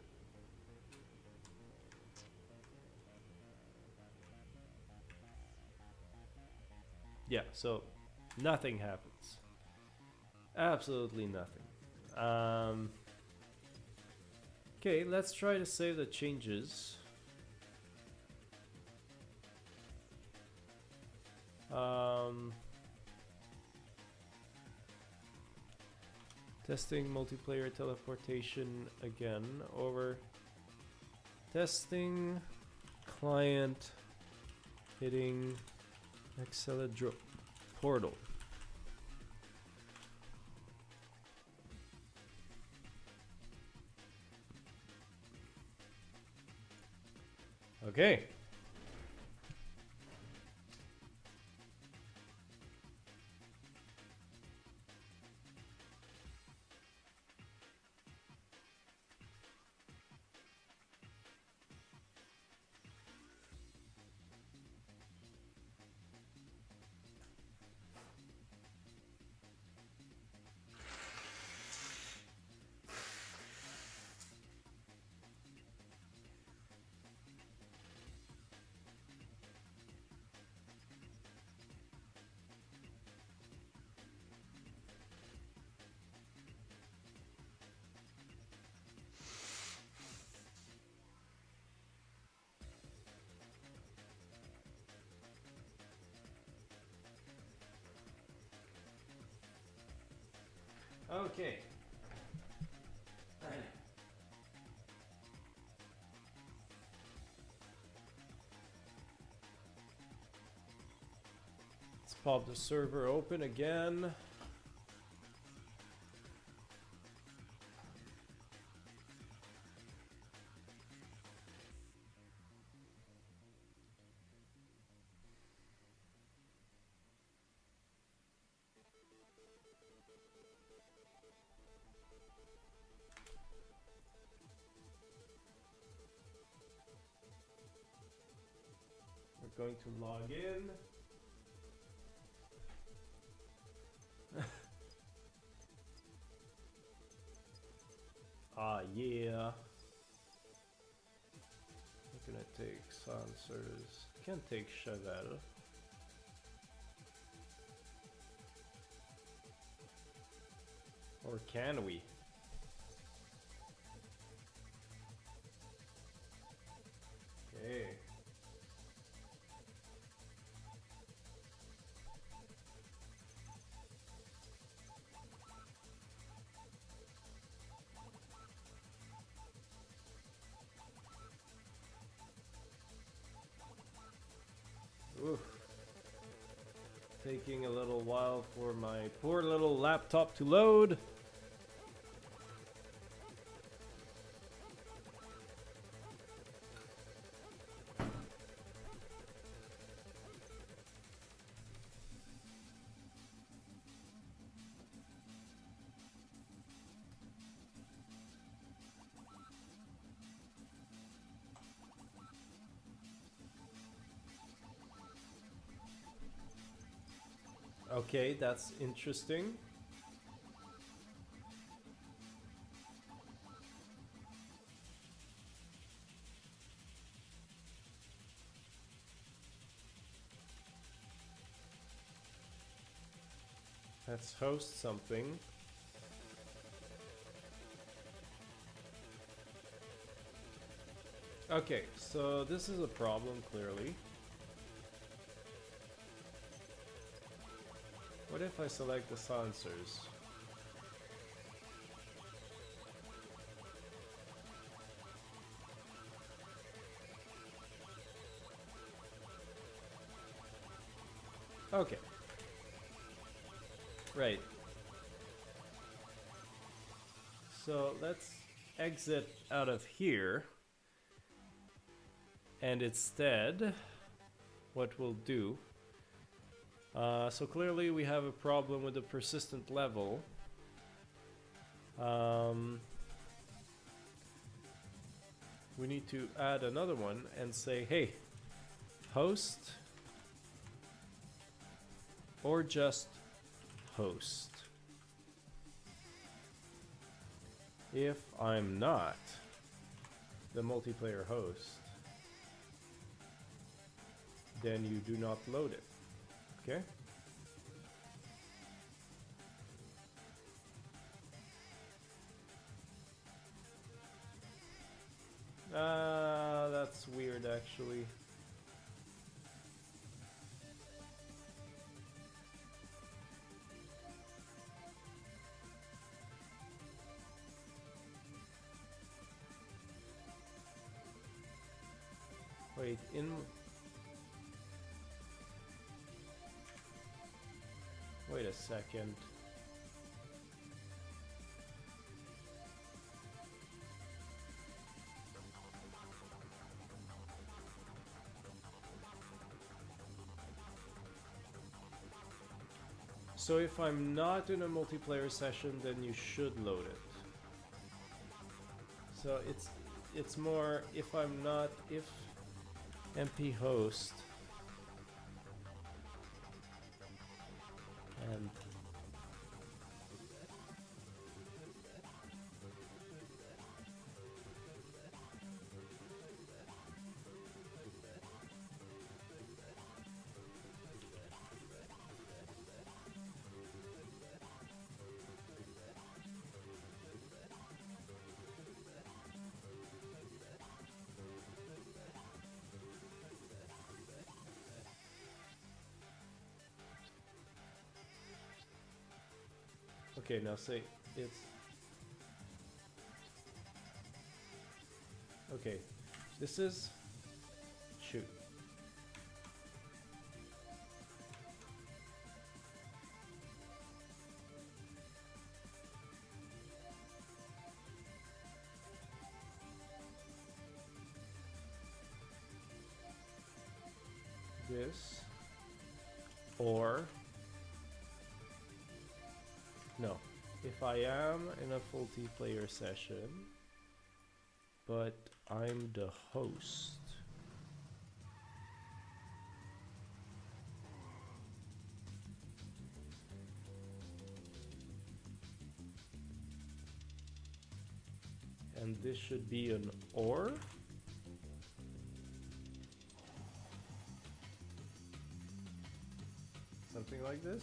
Yeah, so nothing happens. Absolutely nothing. Um, okay, let's try to save the changes. Um, testing multiplayer teleportation again over. Testing client hitting accelerodrome portal. Okay. Okay. Let's pop the server open again. We're going to log in. Ah, yeah. I'm gonna take Sansers. Can't take Chevelle. Or can we? Okay. Oof. Taking a little while for my poor little laptop to load. Okay, that's interesting. Let's host something. Okay, so this is a problem, clearly. What if I select the sensors? Okay. Right. So let's exit out of here. And instead, what we'll do... Uh, so clearly we have a problem with the persistent level. Um, we need to add another one and say, hey, host or just host. If I'm not the multiplayer host, then you do not load it. Okay. Ah, uh, that's weird actually. Wait, in... Wait a second. So if I'm not in a multiplayer session, then you should load it. So it's it's more if I'm not, if M P host and okay, now say it's... Okay, this is... Shoot. This or no, if I am in a multiplayer session but I'm the host, and this should be an or. Something like this.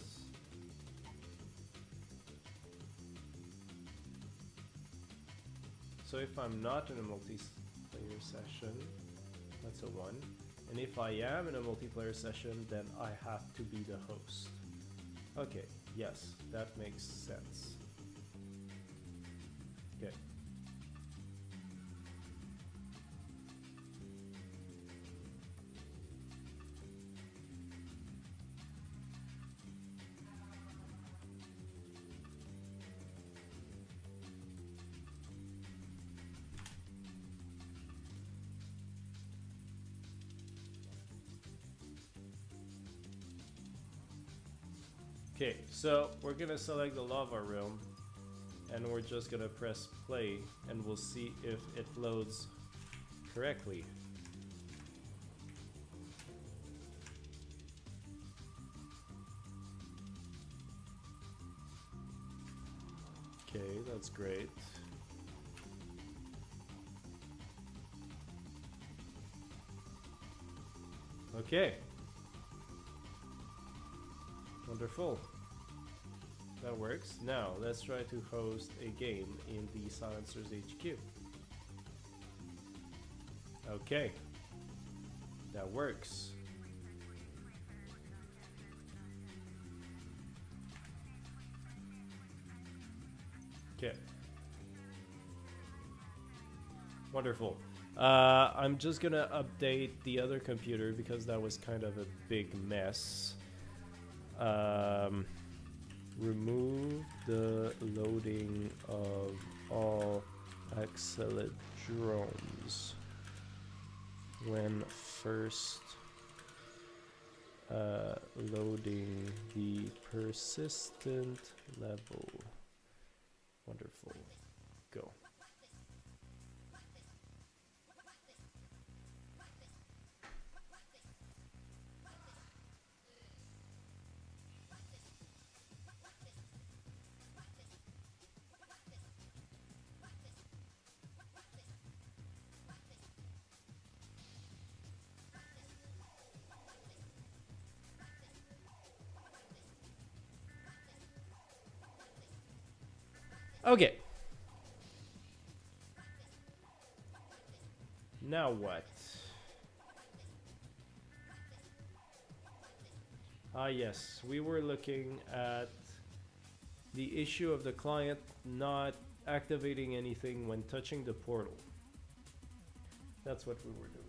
So if I'm not in a multiplayer session, that's a one. And if I am in a multiplayer session, then I have to be the host. Okay, yes, that makes sense. Okay. Okay, so we're gonna select the lava realm and we're just gonna press play and we'll see if it loads correctly. Okay, that's great. Okay. Wonderful. That works. Now, let's try to host a game in the Silencers H Q. Okay. That works. Okay. Wonderful. Uh, I'm just gonna update the other computer because that was kind of a big mess. Um, remove the loading of all acceleromes when first uh, loading the persistent level. Wonderful. Go. Okay. Now what? Ah yes, we were looking at the issue of the client not activating anything when touching the portal. That's what we were doing.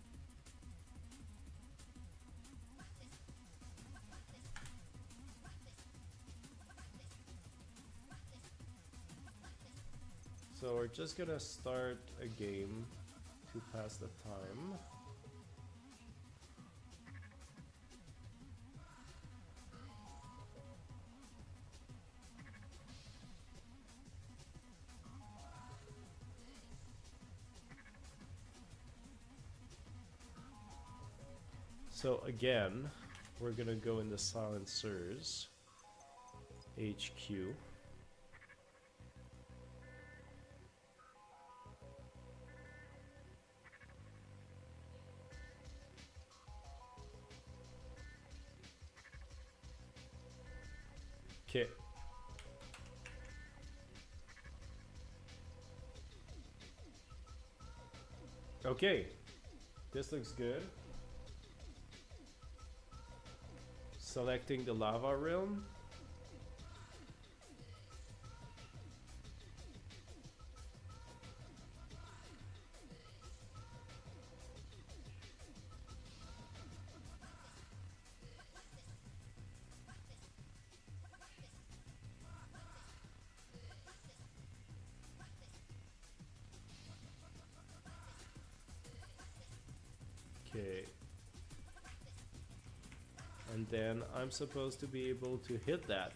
So we're just gonna start a game to pass the time. So again, we're gonna go in the Silencers H Q. Okay. Okay, this looks good. Selecting the lava realm. and then I'm supposed to be able to hit that.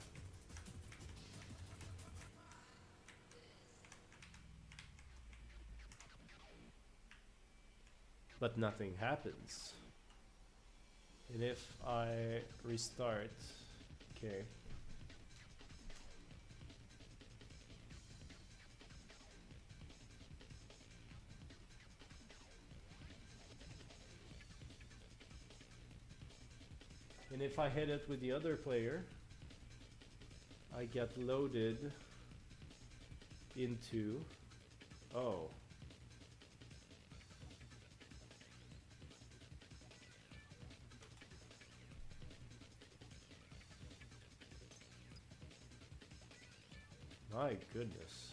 But nothing happens. And if I restart, okay. And if I hit it with the other player, I get loaded into, oh. My goodness.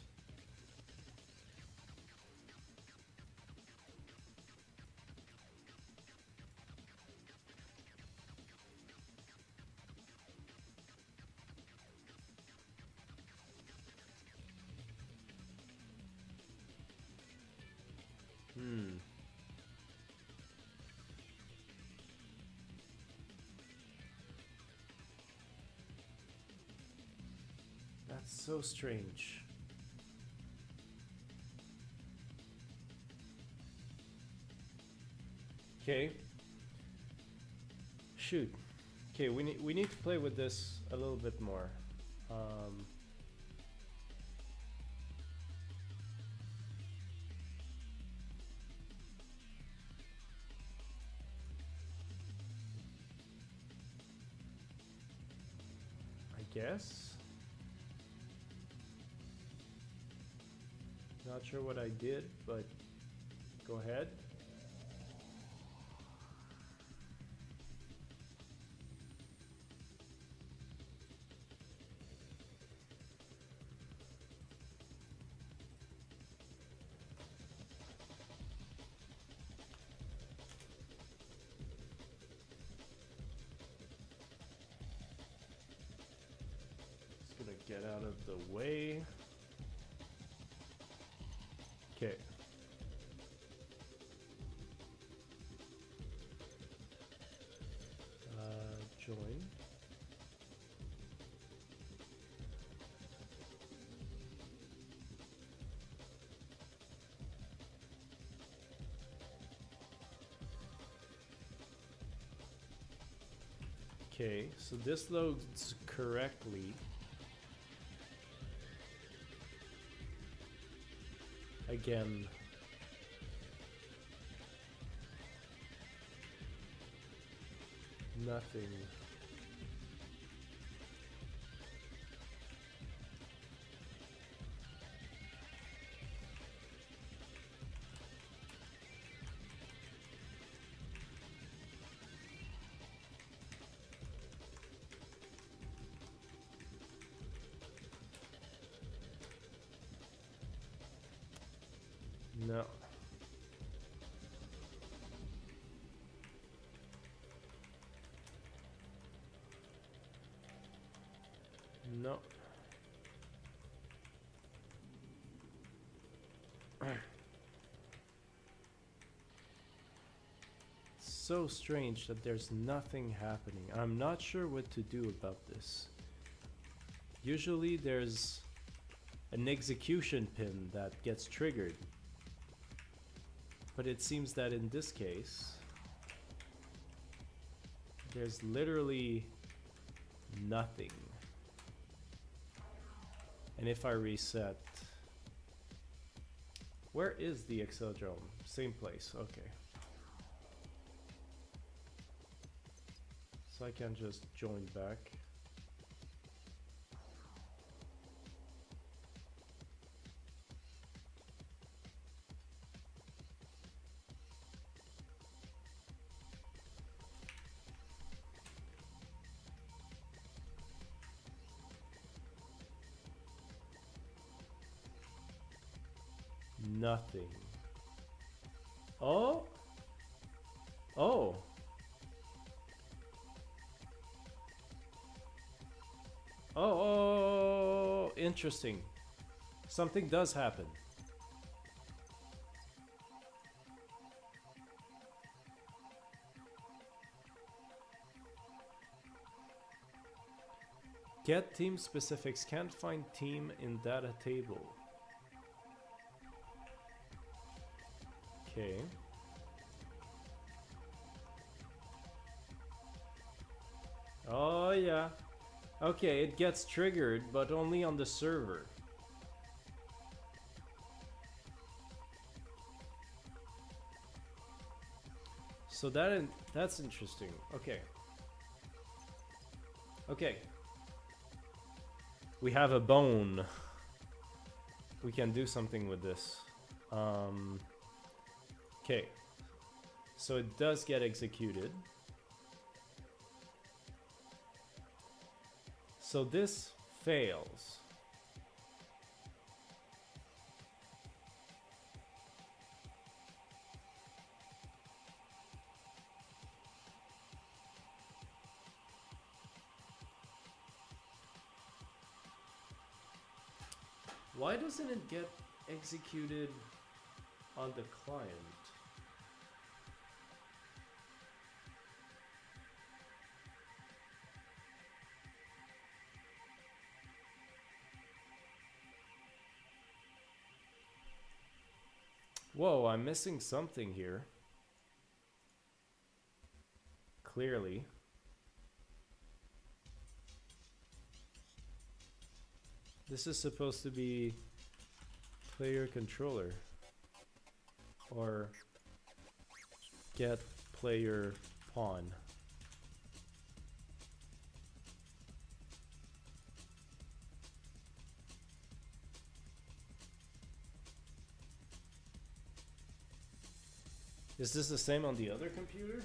Hmm. That's so strange. Okay. Shoot. Okay, we need we need to play with this a little bit more. Um, I guess. Not sure what I did, but go ahead. Just gonna get out of the way. Okay. Uh, join. Okay, so this loads correctly. Again. Nothing. No. No. So strange that there's nothing happening. I'm not sure what to do about this. Usually there's an execution pin that gets triggered. But it seems that in this case, there's literally nothing. And if I reset, where is the Exceldrome? Same place, okay. So I can just join back. Nothing. Oh? Oh. Oh, oh, interesting. Something does happen. Get team specifics. Can't find team in data table. Okay. Oh yeah. Okay, it gets triggered, but only on the server. So that in, that's interesting. Okay. Okay. We have a bone. We can do something with this. Um, okay. So it does get executed. So this fails. Why doesn't it get executed on the client? Whoa, I'm missing something here. Clearly. This is supposed to be player controller or get player pawn. Is this the same on the other computer?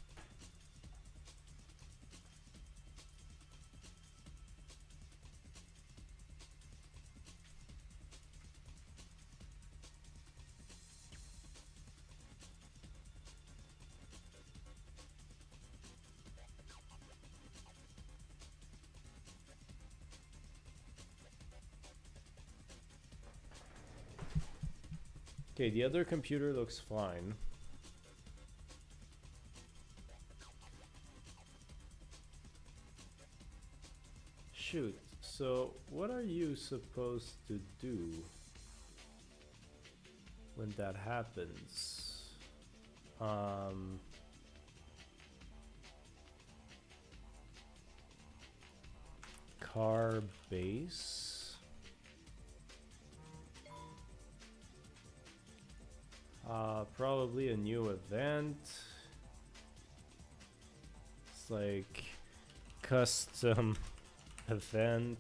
Okay, the other computer looks fine. Shoot, so what are you supposed to do when that happens? Um, car base? Uh, probably a new event. It's like custom event.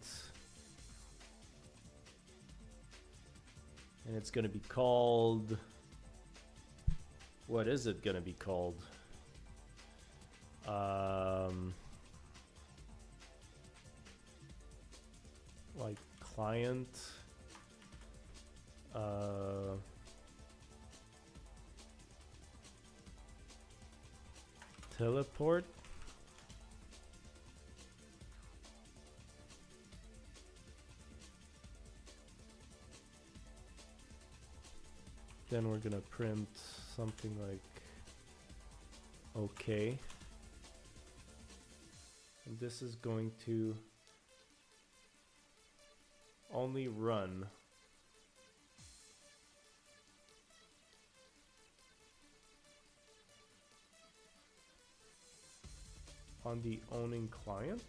And it's gonna be called... What is it gonna be called? Um, like client. Uh, teleport. Then we're gonna print something like okay. And this is going to only run on the owning client.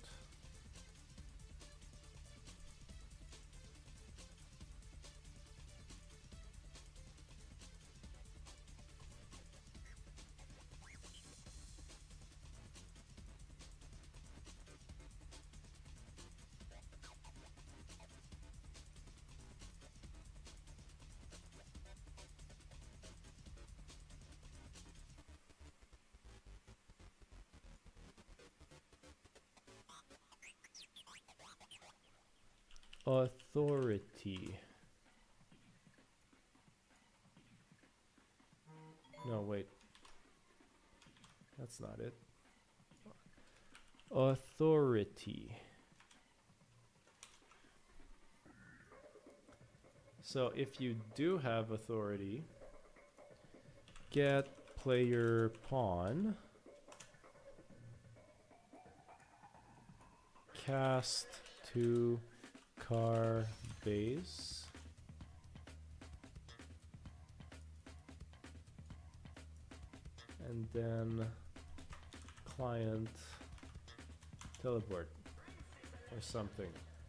Authority. No, wait. That's not it. Authority. So if you do have authority, get player pawn, cast to car base. And then client teleport or something.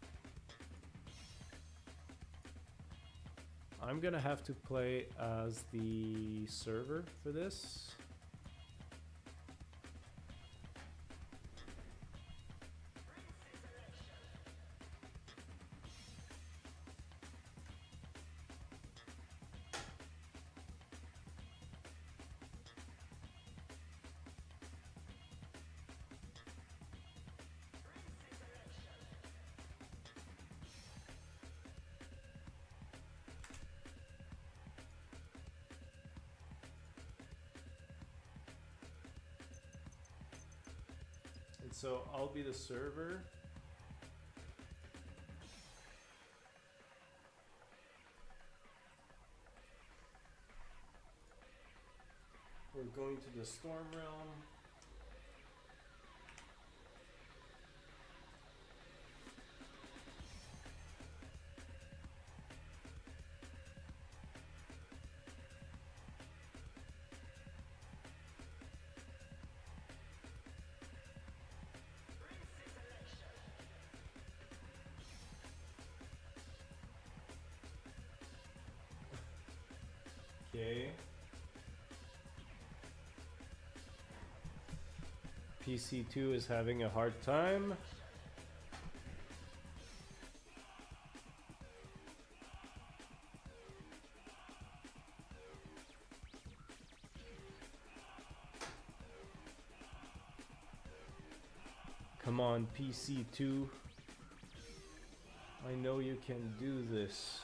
I'm gonna have to play as the server for this. So I'll be the server. We're going to the Storm Realm. Okay. P C two is having a hard time. Come on, P C two. I know you can do this.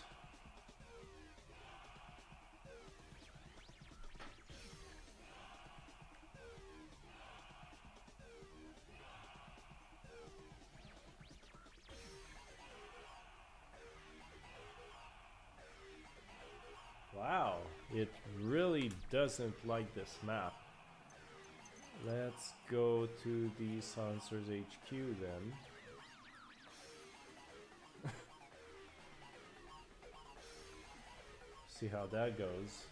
Wow, it really doesn't like this map. Let's go to the Silencers H Q then. See how that goes.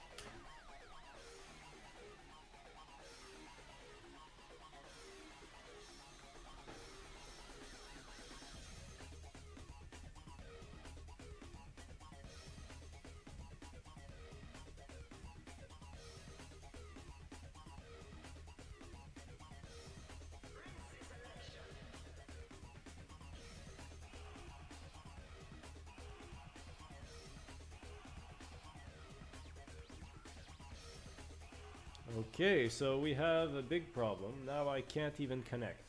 Okay, so we have a big problem. Now I can't even connect.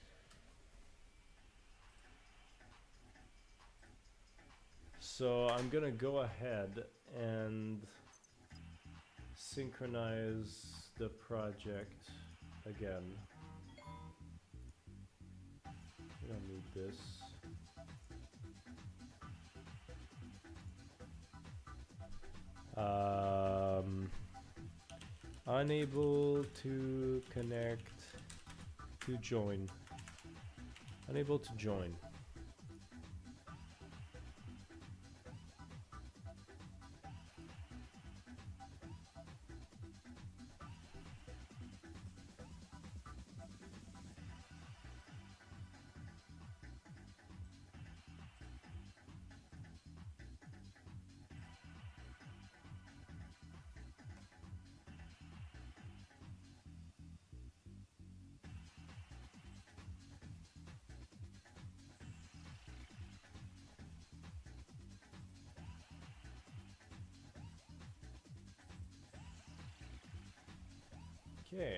So I'm gonna go ahead and synchronize the project again. We don't need this. Um, unable to connect to join. Unable to join. Okay.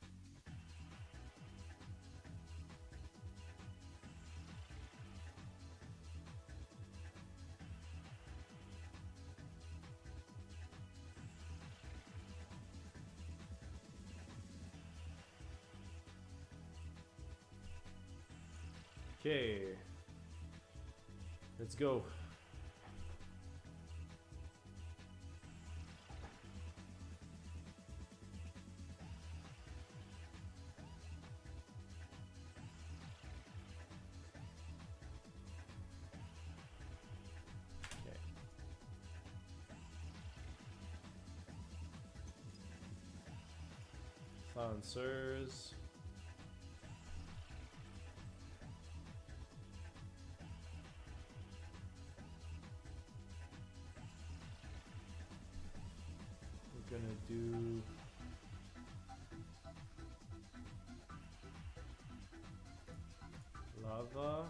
Okay. Let's go. Answers. We're gonna do lava.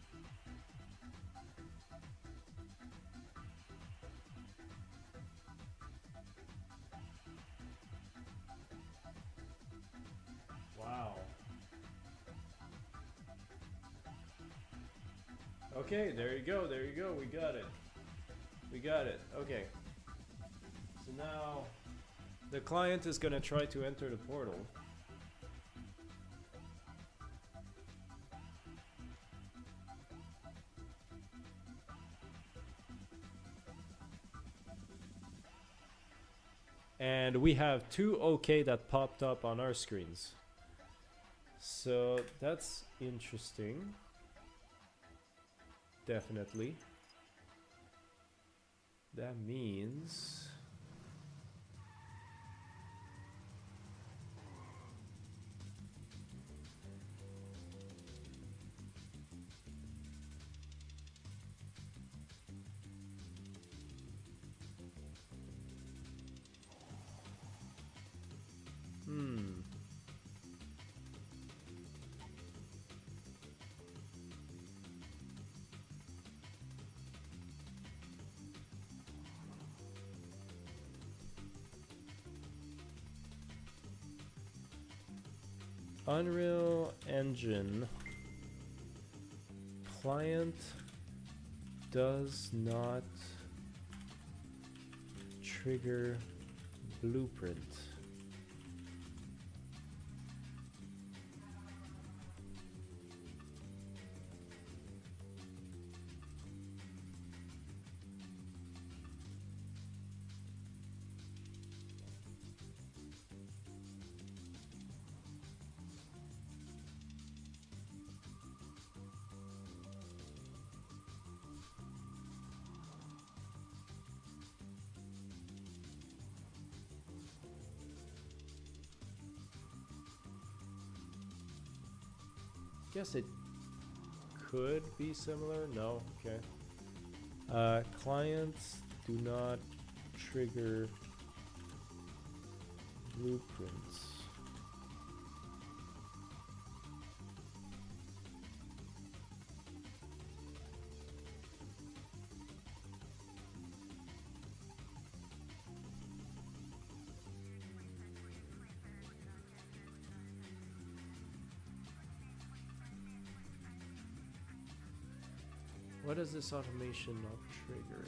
Wow. Okay, there you go, there you go, we got it. We got it, okay. So now, the client is gonna try to enter the portal. And we have two OK that popped up on our screens. So that's interesting. Definitely. That means Hmm. Unreal Engine client does not trigger blueprint. Guess it could be similar. No, okay. Uh, clients do not trigger blueprints. What does this automation not trigger?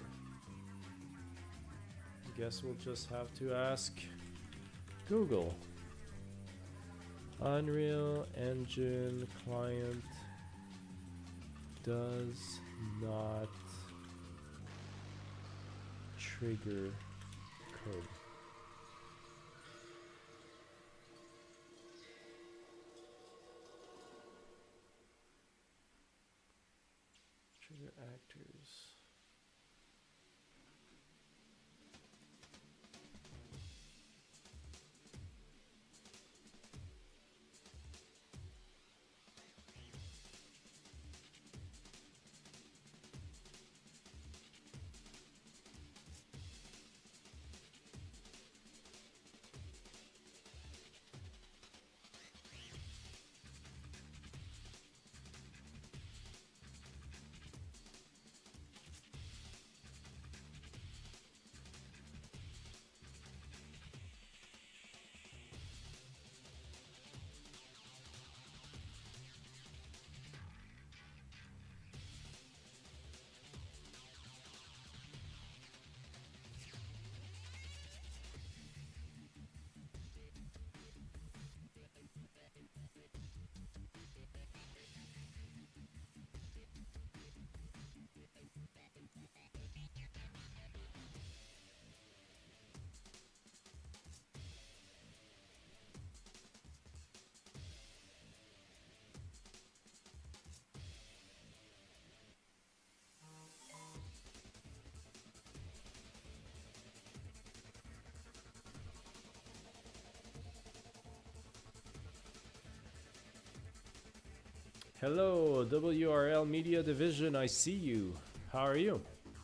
Guess we'll just have to ask Google. Unreal Engine client does not trigger code. Trigger actors. Hello, W R L Media Division, I see you. How are you?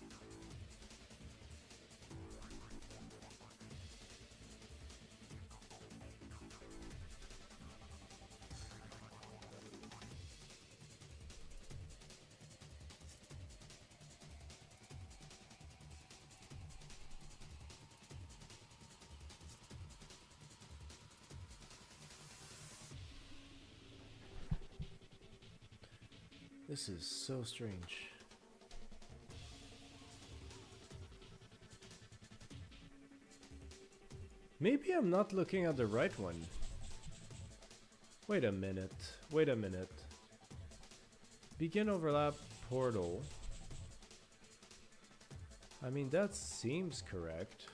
This is so strange. Maybe I'm not looking at the right one. Wait a minute. Wait a minute. Begin overlap portal. I mean, that seems correct.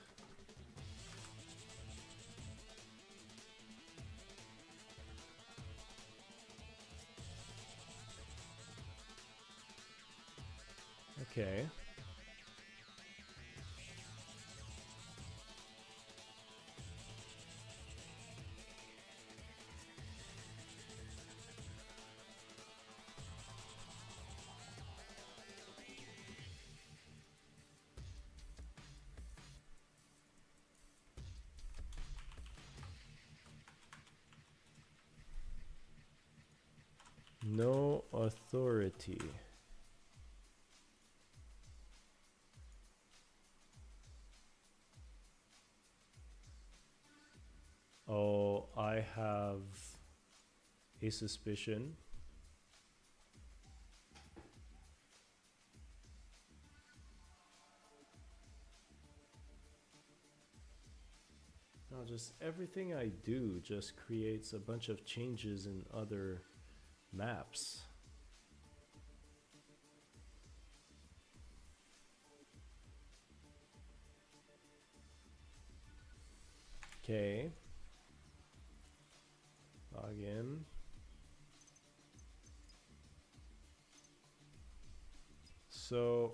Okay. No authority. Oh, I have a suspicion. Now, just everything I do just creates a bunch of changes in other maps. Okay. Log in. So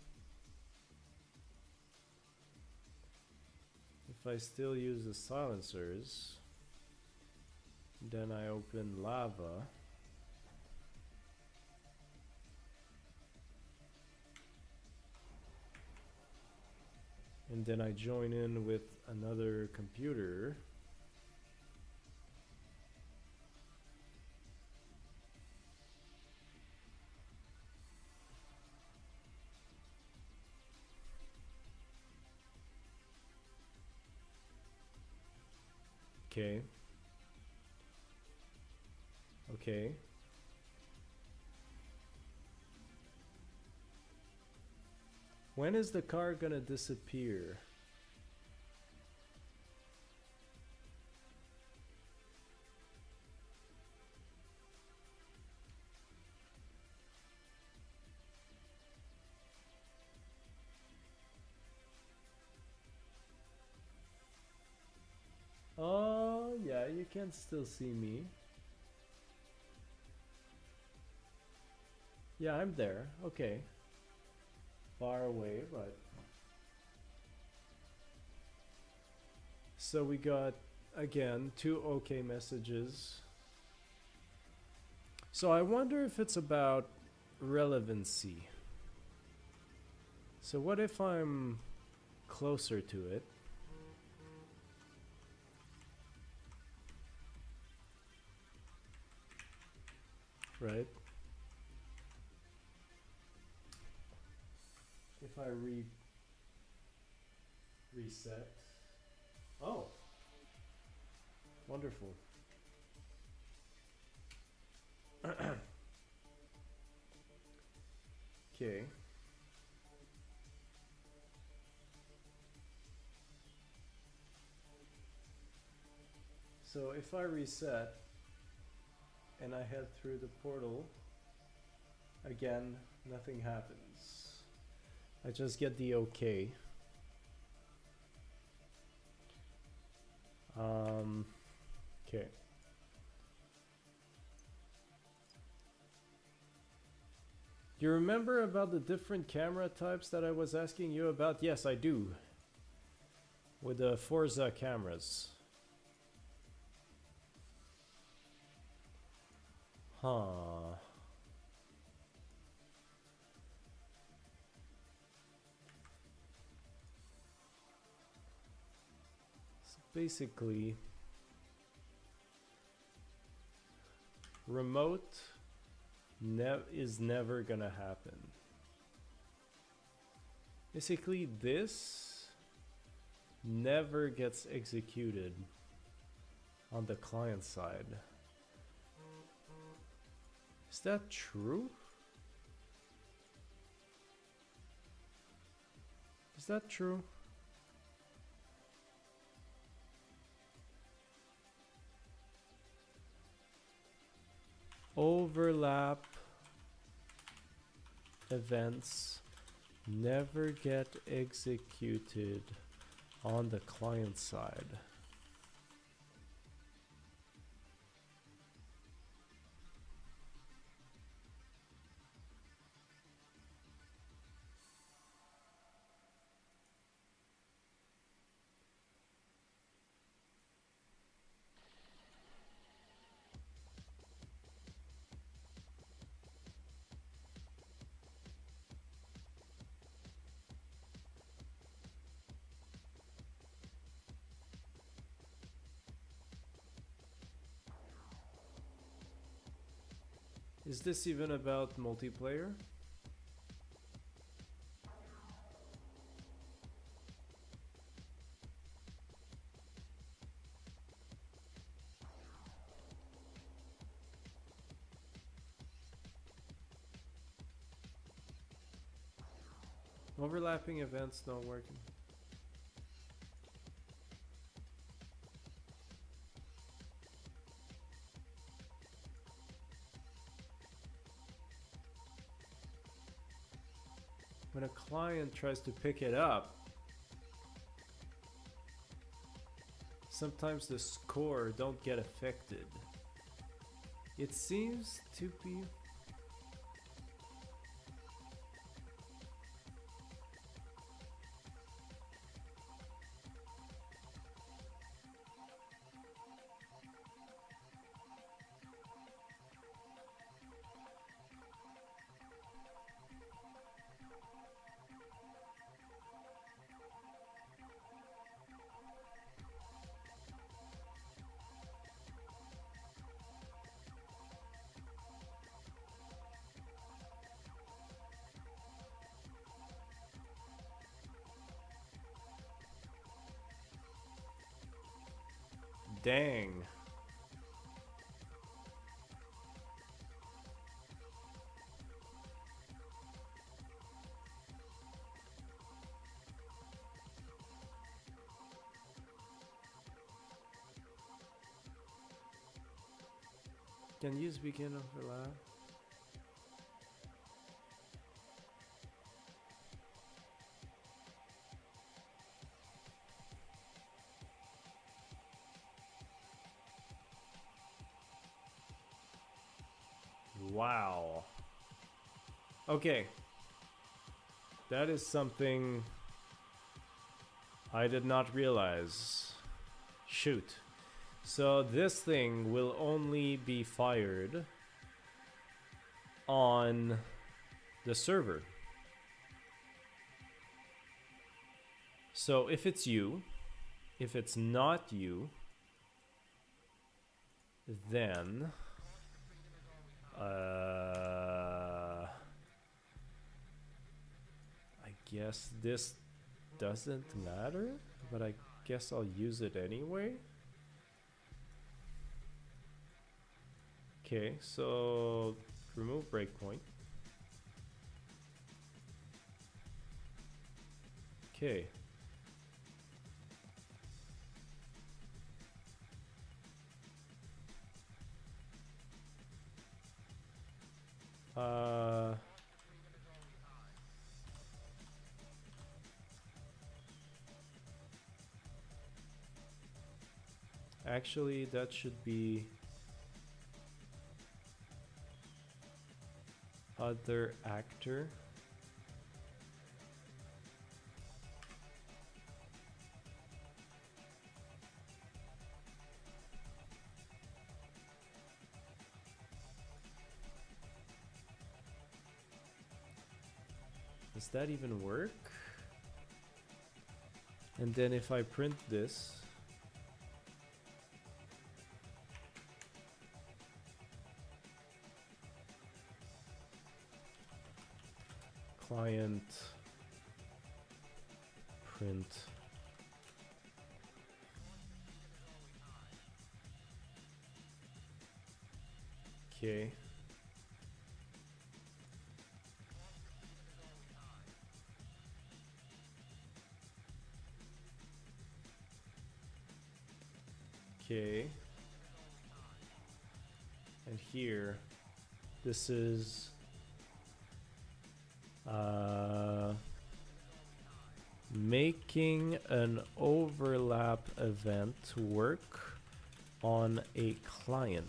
if I still use the silencers, then I open lava. And then I join in with another computer. Okay. Okay. When is the car gonna disappear? Oh, yeah, you can still see me. Yeah, I'm there. Okay. Far away, but... So we got, again, two OK messages. So I wonder if it's about relevancy. So what if I'm closer to it? Right? If I re reset. Oh, wonderful. Okay. So if I reset and I head through the portal, again, nothing happens. I just get the okay. Um, okay. Do you remember about the different camera types that I was asking you about? Yes, I do. With the Forza cameras. Huh. basically remote ne is never gonna happen. Basically, this never gets executed on the client side. Is that true? Is that true? Overlap events never get executed on the client side. Is this even about multiplayer? Overlapping events not working. When a client tries to pick it up, sometimes the score don't get affected. It seems to be dang. Can use begin overlap? Wow. Okay. That is something I did not realize. Shoot. So this thing will only be fired on the server. So if it's you, if it's not you, then uh, I guess this doesn't matter, but I guess I'll use it anyway. Okay, so remove breakpoint. Okay. Uh, actually, that should be other actor. Does that even work? And then if I print this, client print okay. Okay. And here, this is uh, making an overlap event work on a client.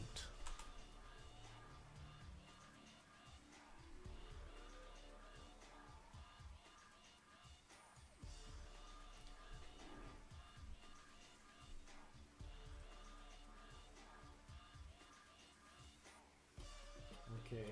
Okay.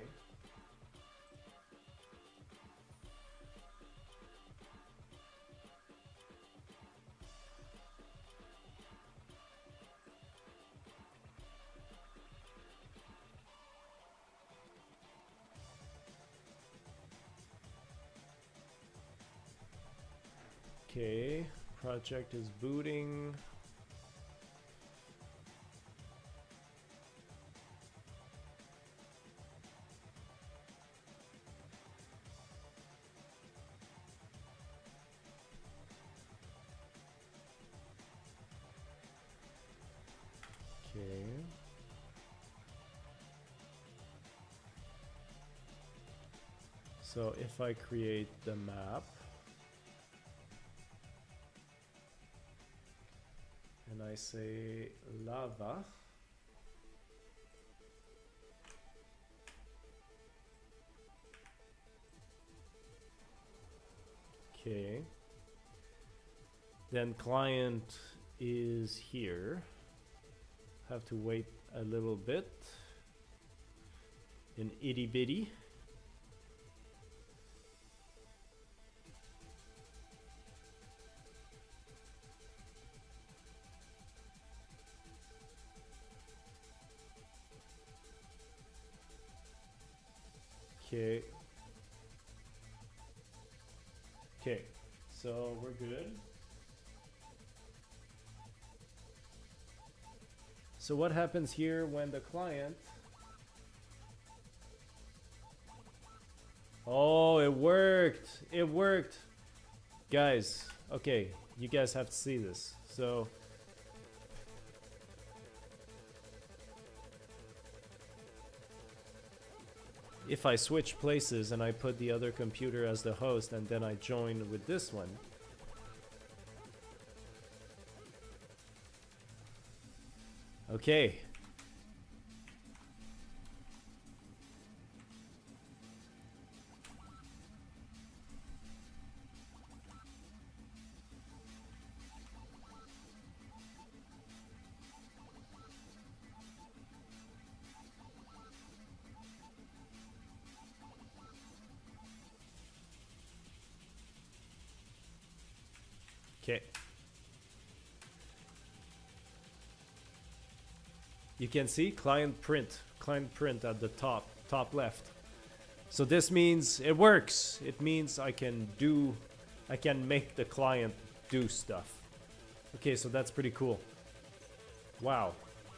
Okay, project is booting. Okay. So if I create the map and I say lava, okay, then client is here. Have to wait a little bit. An itty bitty. Okay. Okay, so we're good. So what happens here when the client... Oh, it worked! It worked! Guys, okay, you guys have to see this. So... if I switch places and I put the other computer as the host and then I join with this one. Okay. Okay. You can see client print, client print at the top, top left. So this means it works. It means I can do, I can make the client do stuff. Okay, so that's pretty cool. Wow.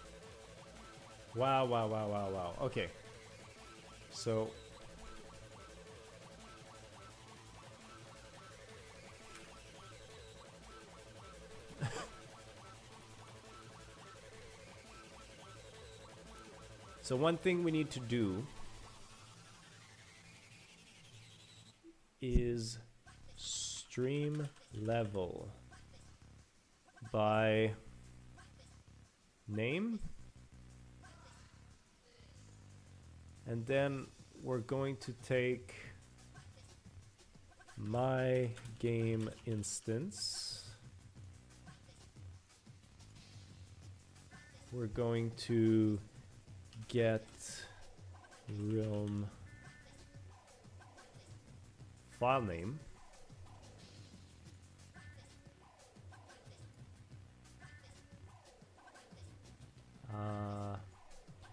Wow, wow, wow, wow, wow. Okay. So... So one thing we need to do is stream level by name, and then we're going to take my game instance. We're going to get realm file name. Uh,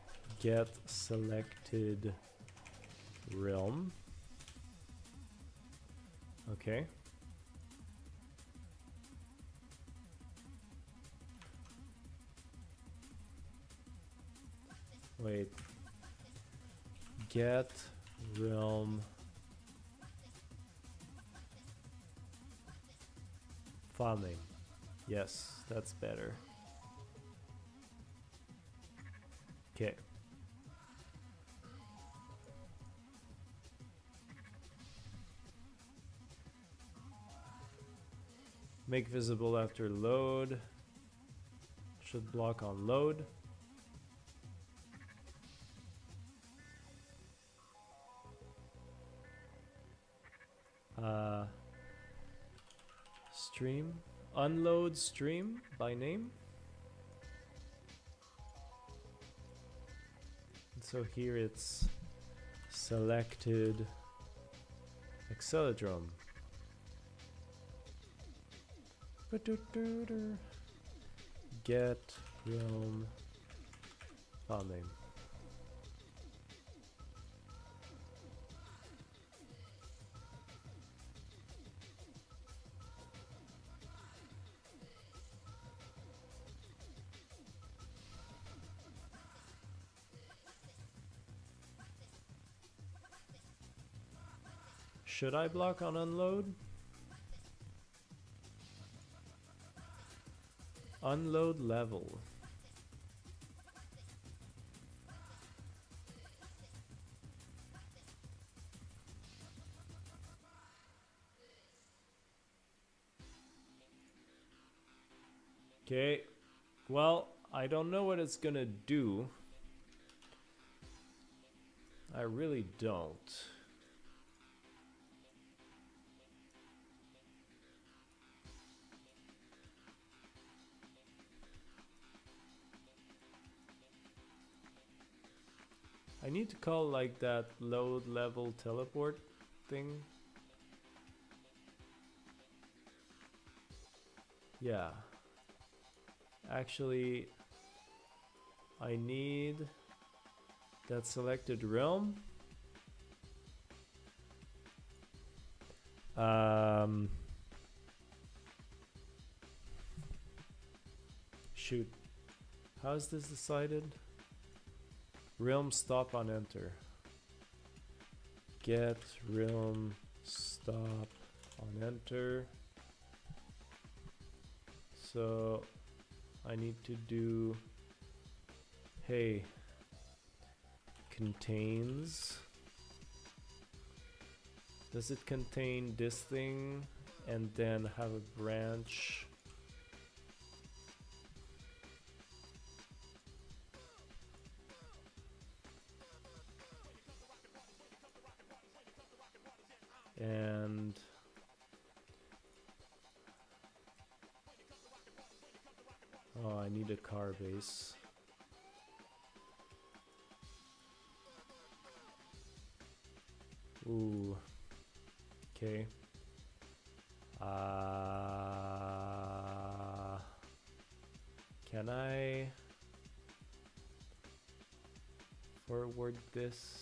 get selected realm. Okay. Wait. Get realm farming. Yes, that's better. Okay. Make visible after load. Should block on load. Uh, stream. Unload stream by name. So here it's selected Accelodrome. Get realm file name. Should I block on unload? Unload level. Okay, well, I don't know what it's gonna do. I really don't. I need to call like that load level teleport thing. Yeah. Actually, I need that selected realm. Um, shoot. How is this decided? Realm stop on enter. Get realm stop on enter. So I need to do, hey, contains. Does it contain this thing and then have a branch? And oh, I need a car base. Ooh. Okay. Uh, can I forward this?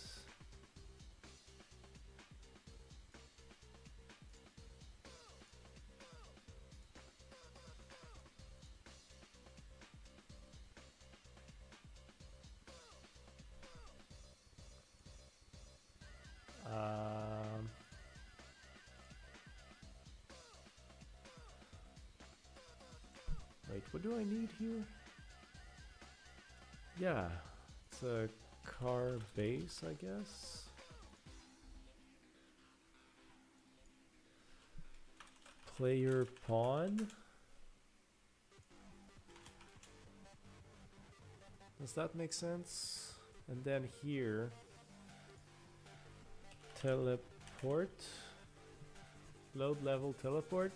Um, wait, what do I need here? Yeah, it's a car base, I guess. Player pawn. Does that make sense? And then here, teleport, load level teleport.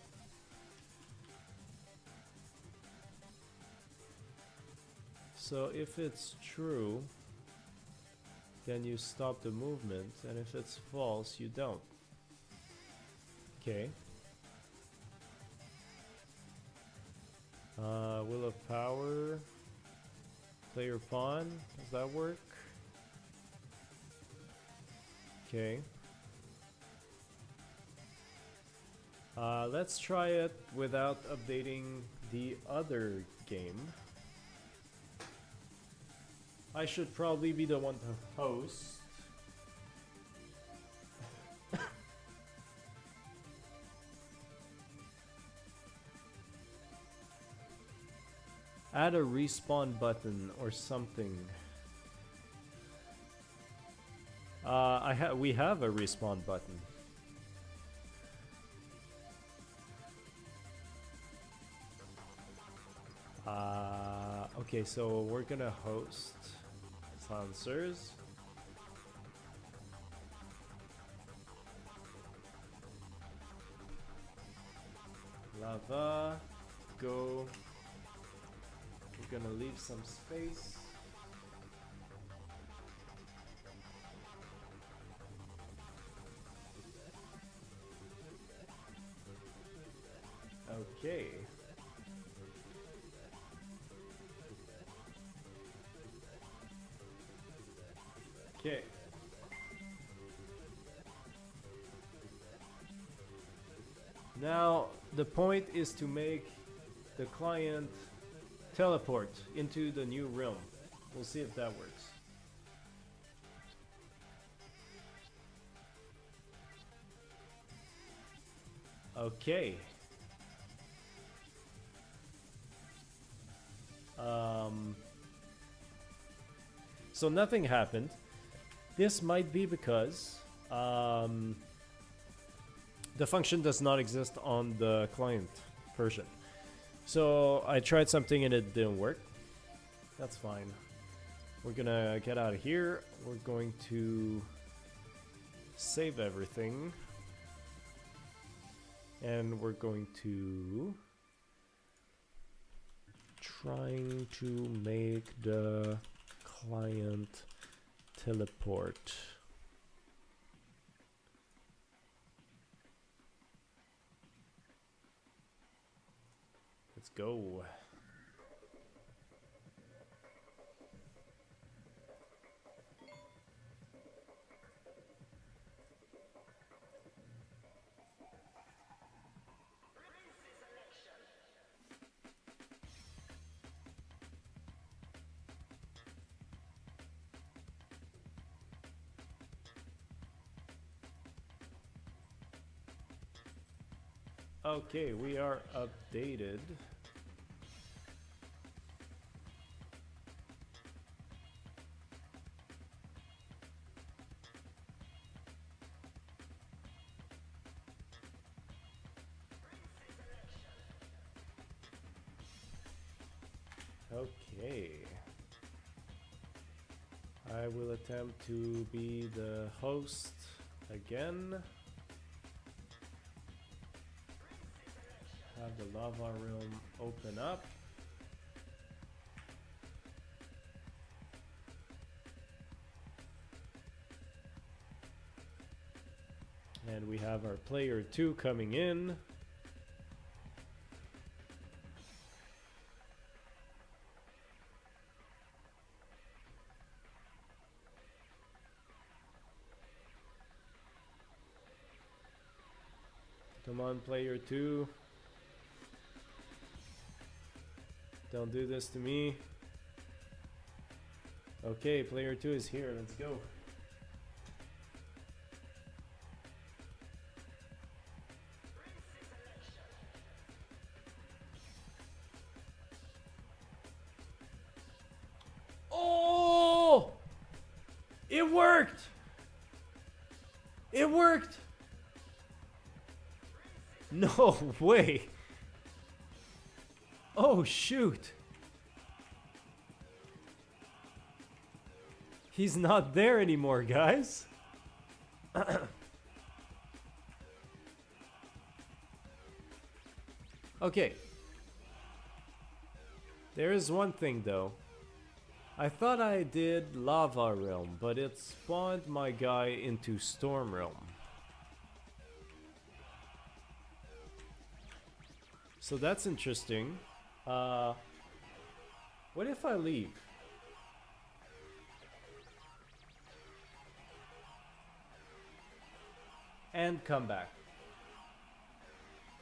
So if it's true, then you stop the movement, and if it's false, you don't. Okay. Uh, Will of Power, player pawn, does that work? Okay. Uh, let's try it without updating the other game. I should probably be the one to host. Add a respawn button or something. Uh, I ha we have a respawn button. Uh, okay, so we're gonna host Silencers. Lava, go. We're gonna leave some space. Okay. Okay. Now, the point is to make the client teleport into the new realm. We'll see if that works. Okay. Um, so nothing happened. This might be because um, the function does not exist on the client version. So I tried something and it didn't work. That's fine. We're gonna get out of here. We're going to save everything. And we're going to trying to make the client teleport. Let's go. Okay, we are updated. Okay. I will attempt to be the host again. Have the lava realm open up. And we have our player two coming in. Come on, player two. Don't do this to me. Okay, player two is here. Let's go. Oh! It worked! It worked! No way! Oh shoot! He's not there anymore, guys. Okay. There is one thing though. I thought I did Lava Realm, but it spawned my guy into Storm Realm. So that's interesting. Uh, what if I leave? And come back.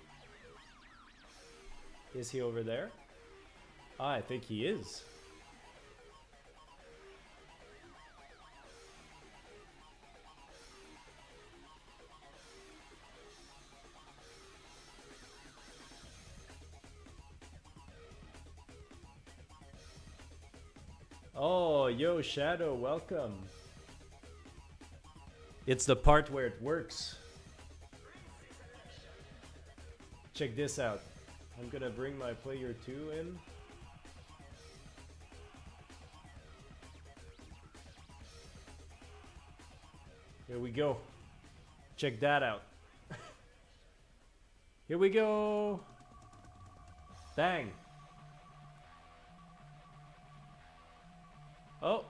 Is he over there? Ah, I think he is. Oh, yo, Shadow, welcome. It's the part where it works. Check this out. I'm gonna bring my player two in. Here we go. Check that out. Here we go. Bang. Oh.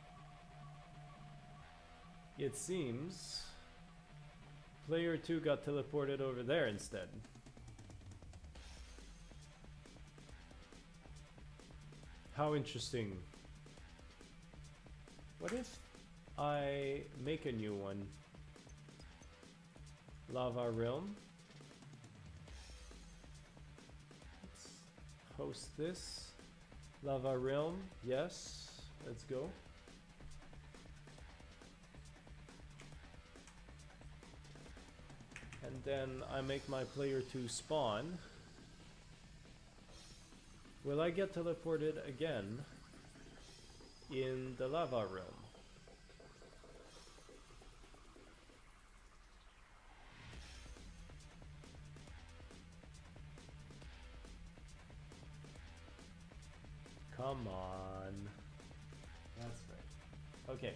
It seems player two got teleported over there instead. How interesting. What if I make a new one? Lava Realm. Let's host this. Lava Realm, yes. Let's go. And then I make my player two spawn. Will I get teleported again in the Lava Realm? Come on. That's right. Okay.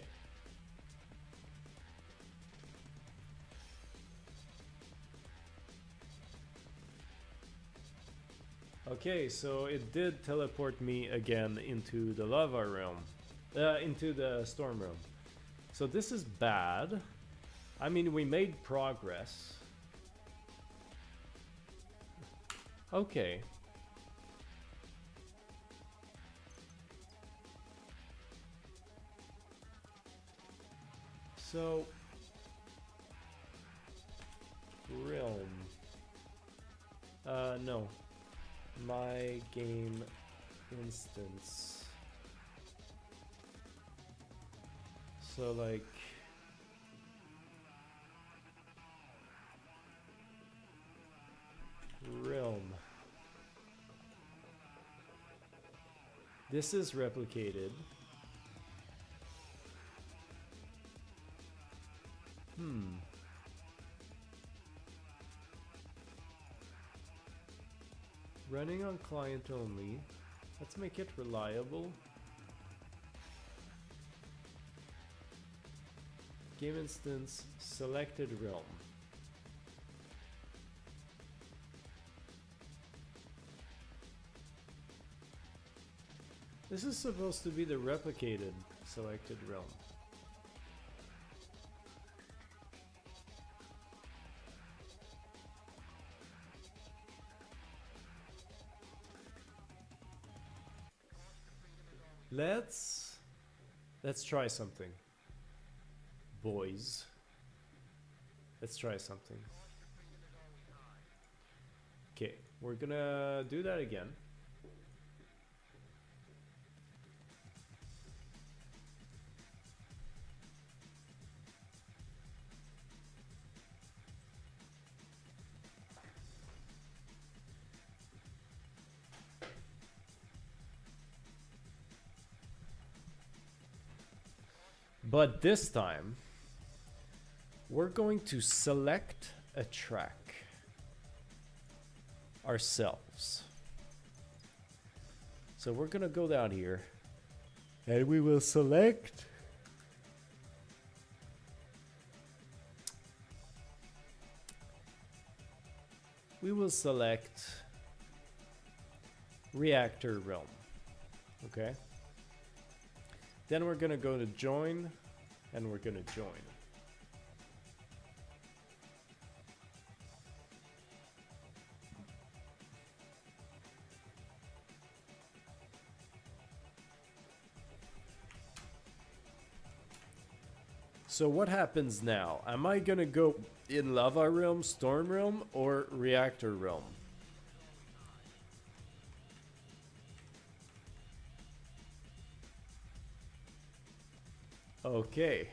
Okay, so it did teleport me again into the Lava Realm. Uh, into the Storm Realm. So this is bad. I mean, we made progress. Okay. So, Realm. Uh, no. My game instance. So, like, Realm. This is replicated. Hmm. Running on client only. Let's make it reliable. Game instance selected realm. This is supposed to be the replicated selected realm. Let's let's try something. Boys. Let's try something. Okay, we're gonna do that again. But this time, we're going to select a track ourselves. So we're gonna go down here and we will select we will select Reactor Realm. Okay? Then we're gonna go to join, and we're gonna join. So what happens now? Am I gonna go in Lava Realm, Storm Realm, or Reactor Realm? Okay.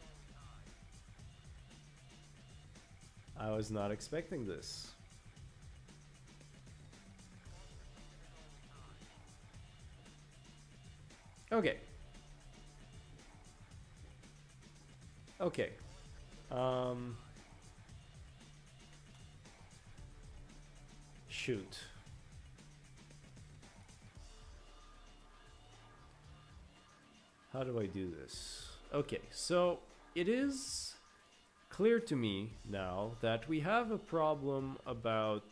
I was not expecting this. Okay. Okay. Um... Shoot. How do I do this? Okay, so it is clear to me now that we have a problem about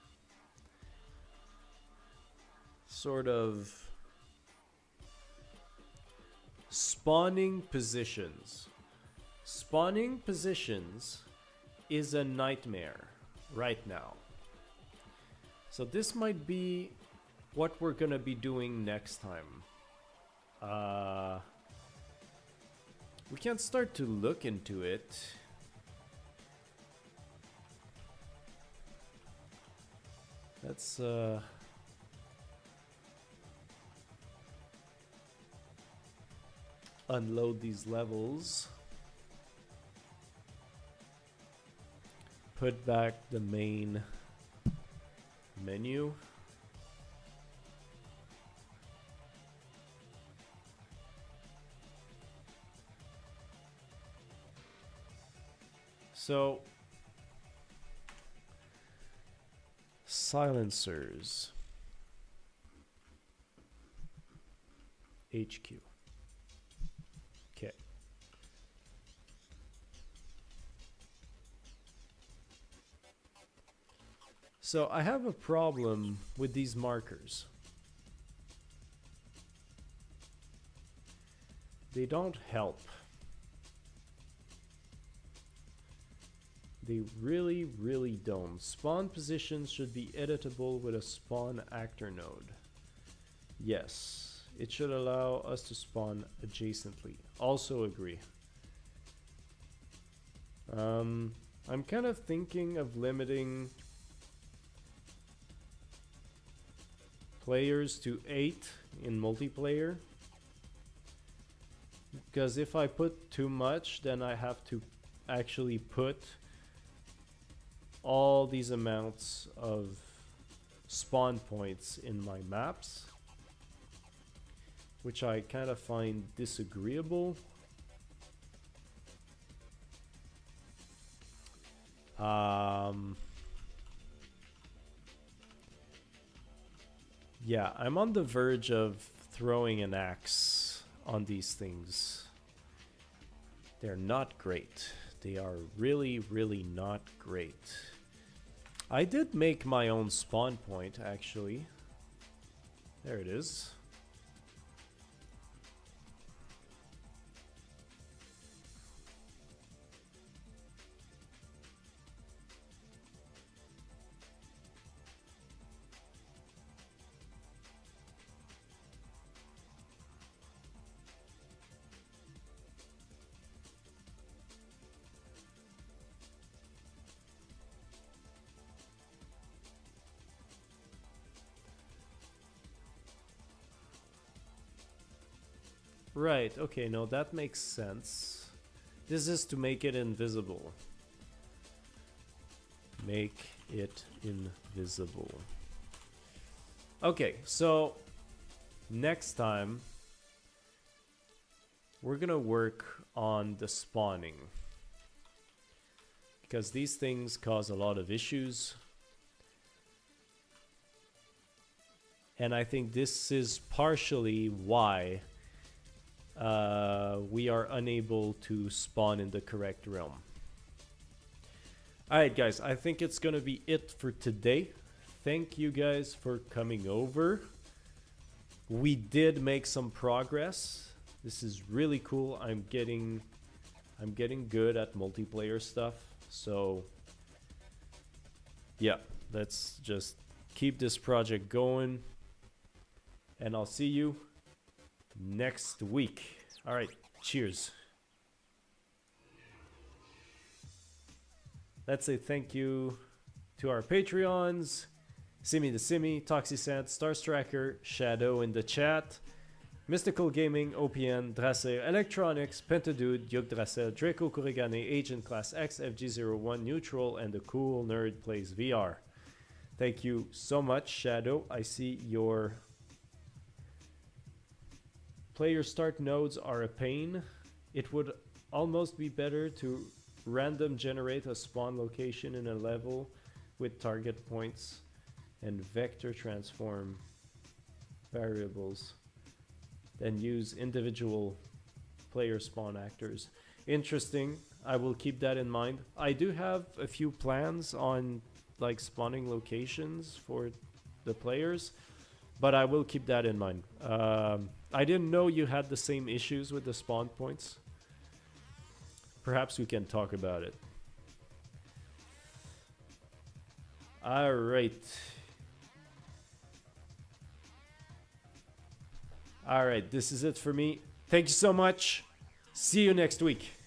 sort of spawning positions. Spawning positions is a nightmare right now. So this might be what we're gonna be doing next time. Uh, we can start to look into it. Let's uh, unload these levels. Put back the main menu. So, silencers, H Q. Okay. So I have a problem with these markers. They don't help. They really, really don't. Spawn positions should be editable with a spawn actor node. Yes, it should allow us to spawn adjacently. Also agree. Um, I'm kind of thinking of limiting players to eight in multiplayer. Because if I put too much, then I have to actually put all these amounts of spawn points in my maps, which I kind of find disagreeable. Um, yeah, I'm on the verge of throwing an axe on these things. They're not great. They are really, really not great. I did make my own spawn point, actually. There it is. Right, okay, no, that makes sense. This is to make it invisible. Make it invisible. Okay, so next time we're gonna work on the spawning, because these things cause a lot of issues. And I think this is partially why Uh, we are unable to spawn in the correct realm. Alright guys, I think it's gonna be it for today. Thank you guys for coming over. We did make some progress. This is really cool. I'm getting I'm getting good at multiplayer stuff. So yeah, let's just keep this project going. And I'll see you next week. All right, cheers. Let's say thank you to our Patreons, Simi the Simi, Toxicant, Star Striker, Shadow in the chat, Mystical Gaming, O P N, Drasser, Electronics, Pentadude, Yggdrasil, Draco Kurigane, Agent Class X, F G zero one, Neutral, and the Cool Nerd Plays V R. Thank you so much, Shadow. I see your player start nodes are a pain. It would almost be better to random generate a spawn location in a level with target points and vector transform variables than use individual player spawn actors. Interesting. I will keep that in mind. I do have a few plans on like spawning locations for the players, but I will keep that in mind. Um, I didn't know you had the same issues with the spawn points. Perhaps we can talk about it. All right. All right, this is it for me. Thank you so much. See you next week.